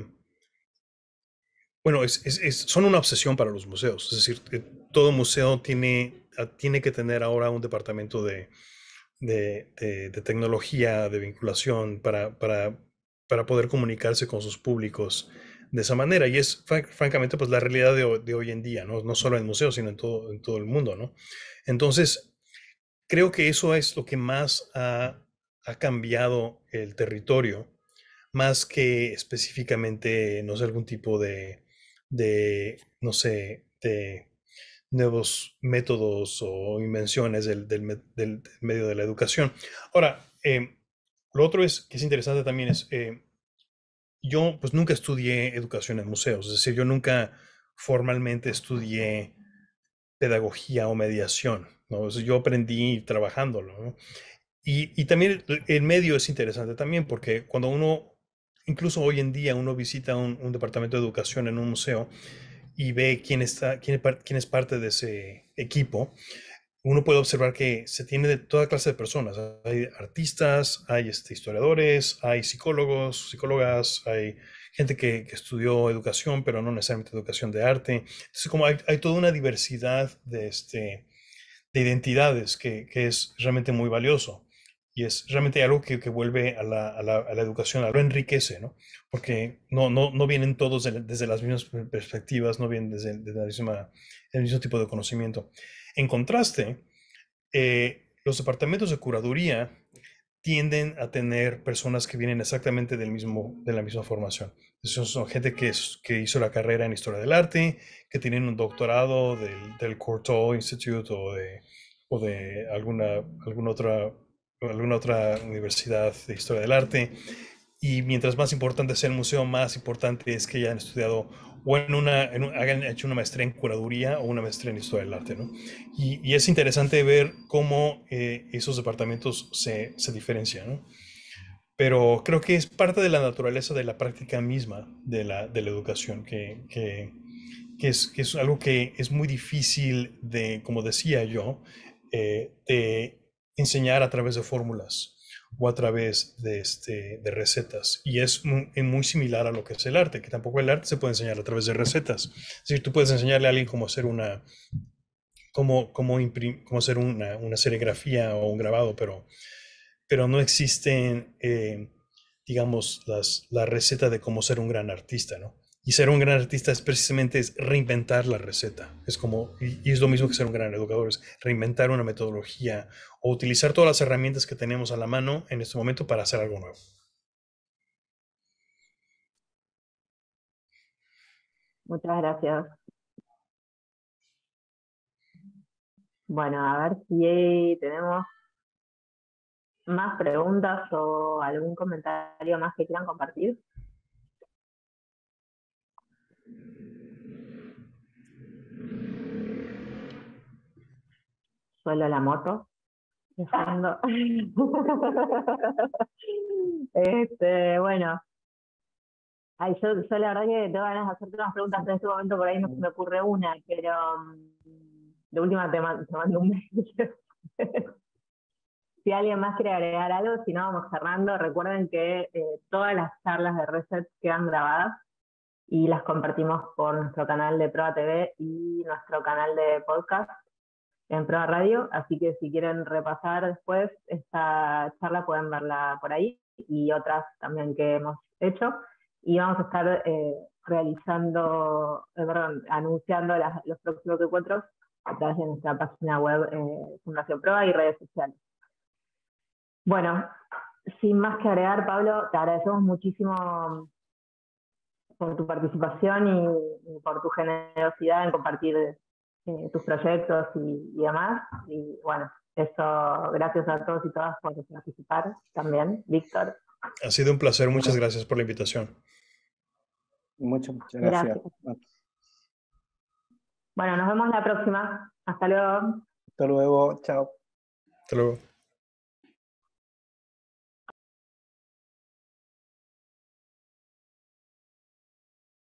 bueno, son una obsesión para los museos. Es decir, todo museo tiene que tener ahora un departamento de tecnología, de vinculación para poder comunicarse con sus públicos de esa manera. Y es francamente pues la realidad de hoy en día, ¿no? No solo en museos, sino en todo el mundo, ¿no? Entonces, creo que eso es lo que más ha cambiado el territorio, más que específicamente, no sé, algún tipo de no sé, de nuevos métodos o invenciones del medio de la educación. Ahora, lo otro que es interesante también es, yo pues nunca estudié educación en museos, es decir, yo nunca formalmente estudié pedagogía o mediación, ¿no? O sea, yo aprendí trabajándolo, ¿no? Y también el medio es interesante también porque cuando uno, incluso hoy en día, uno visita un departamento de educación en un museo y ve quién es parte de ese equipo, uno puede observar que se tiene de toda clase de personas. Hay artistas, hay historiadores, hay psicólogos, psicólogas, hay gente que estudió educación, pero no necesariamente educación de arte. Entonces, como hay toda una diversidad de identidades que es realmente muy valioso. Y es realmente algo que vuelve a la educación, lo enriquece, ¿no? Porque no vienen todos desde las mismas perspectivas, no vienen desde el mismo tipo de conocimiento. En contraste, los departamentos de curaduría tienden a tener personas que vienen exactamente de la misma formación. Son gente que hizo la carrera en Historia del Arte, que tienen un doctorado del Courtauld Institute o de alguna otra universidad de Historia del Arte. Y mientras más importante sea el museo, más importante es que hayan estudiado o hayan hecho una maestría en curaduría o una maestría en historia del arte, ¿no? Y es interesante ver cómo esos departamentos se diferencian, ¿no? Pero creo que es parte de la naturaleza de la práctica misma de la educación, que es algo que es muy difícil como decía yo, de enseñar a través de fórmulas o a través de recetas. Y es muy similar a lo que es el arte, que tampoco el arte se puede enseñar a través de recetas. Es decir, tú puedes enseñarle a alguien cómo hacer cómo hacer una serigrafía o un grabado, pero no existen, digamos, la receta de cómo ser un gran artista, ¿no? Y ser un gran artista es precisamente reinventar la receta. Y es lo mismo que ser un gran educador, es reinventar una metodología o utilizar todas las herramientas que tenemos a la mano en este momento para hacer algo nuevo. Muchas gracias. Bueno, a ver si tenemos más preguntas o algún comentario más que quieran compartir. Suelo la moto. Bueno, yo la verdad que tengo ganas de hacerte unas preguntas en este momento, por ahí no se me ocurre una, pero de última te mando un mail. Si alguien más quiere agregar algo, si no vamos cerrando, recuerden que todas las charlas de Reset quedan grabadas y las compartimos por nuestro canal de Proa TV y nuestro canal de podcast en Proa Radio, así que si quieren repasar después esta charla pueden verla por ahí y otras también que hemos hecho. Y vamos a estar anunciando los próximos encuentros a través de nuestra página web Fundación Proa y redes sociales. Bueno, sin más que agregar, Pablo, te agradecemos muchísimo por tu participación y por tu generosidad en compartir tus proyectos y demás. Y bueno, eso, gracias a todos y todas por participar también. Víctor. Ha sido un placer, muchas gracias por la invitación. Muchas gracias. Bueno, nos vemos la próxima. Hasta luego. Hasta luego, chao. Hasta luego.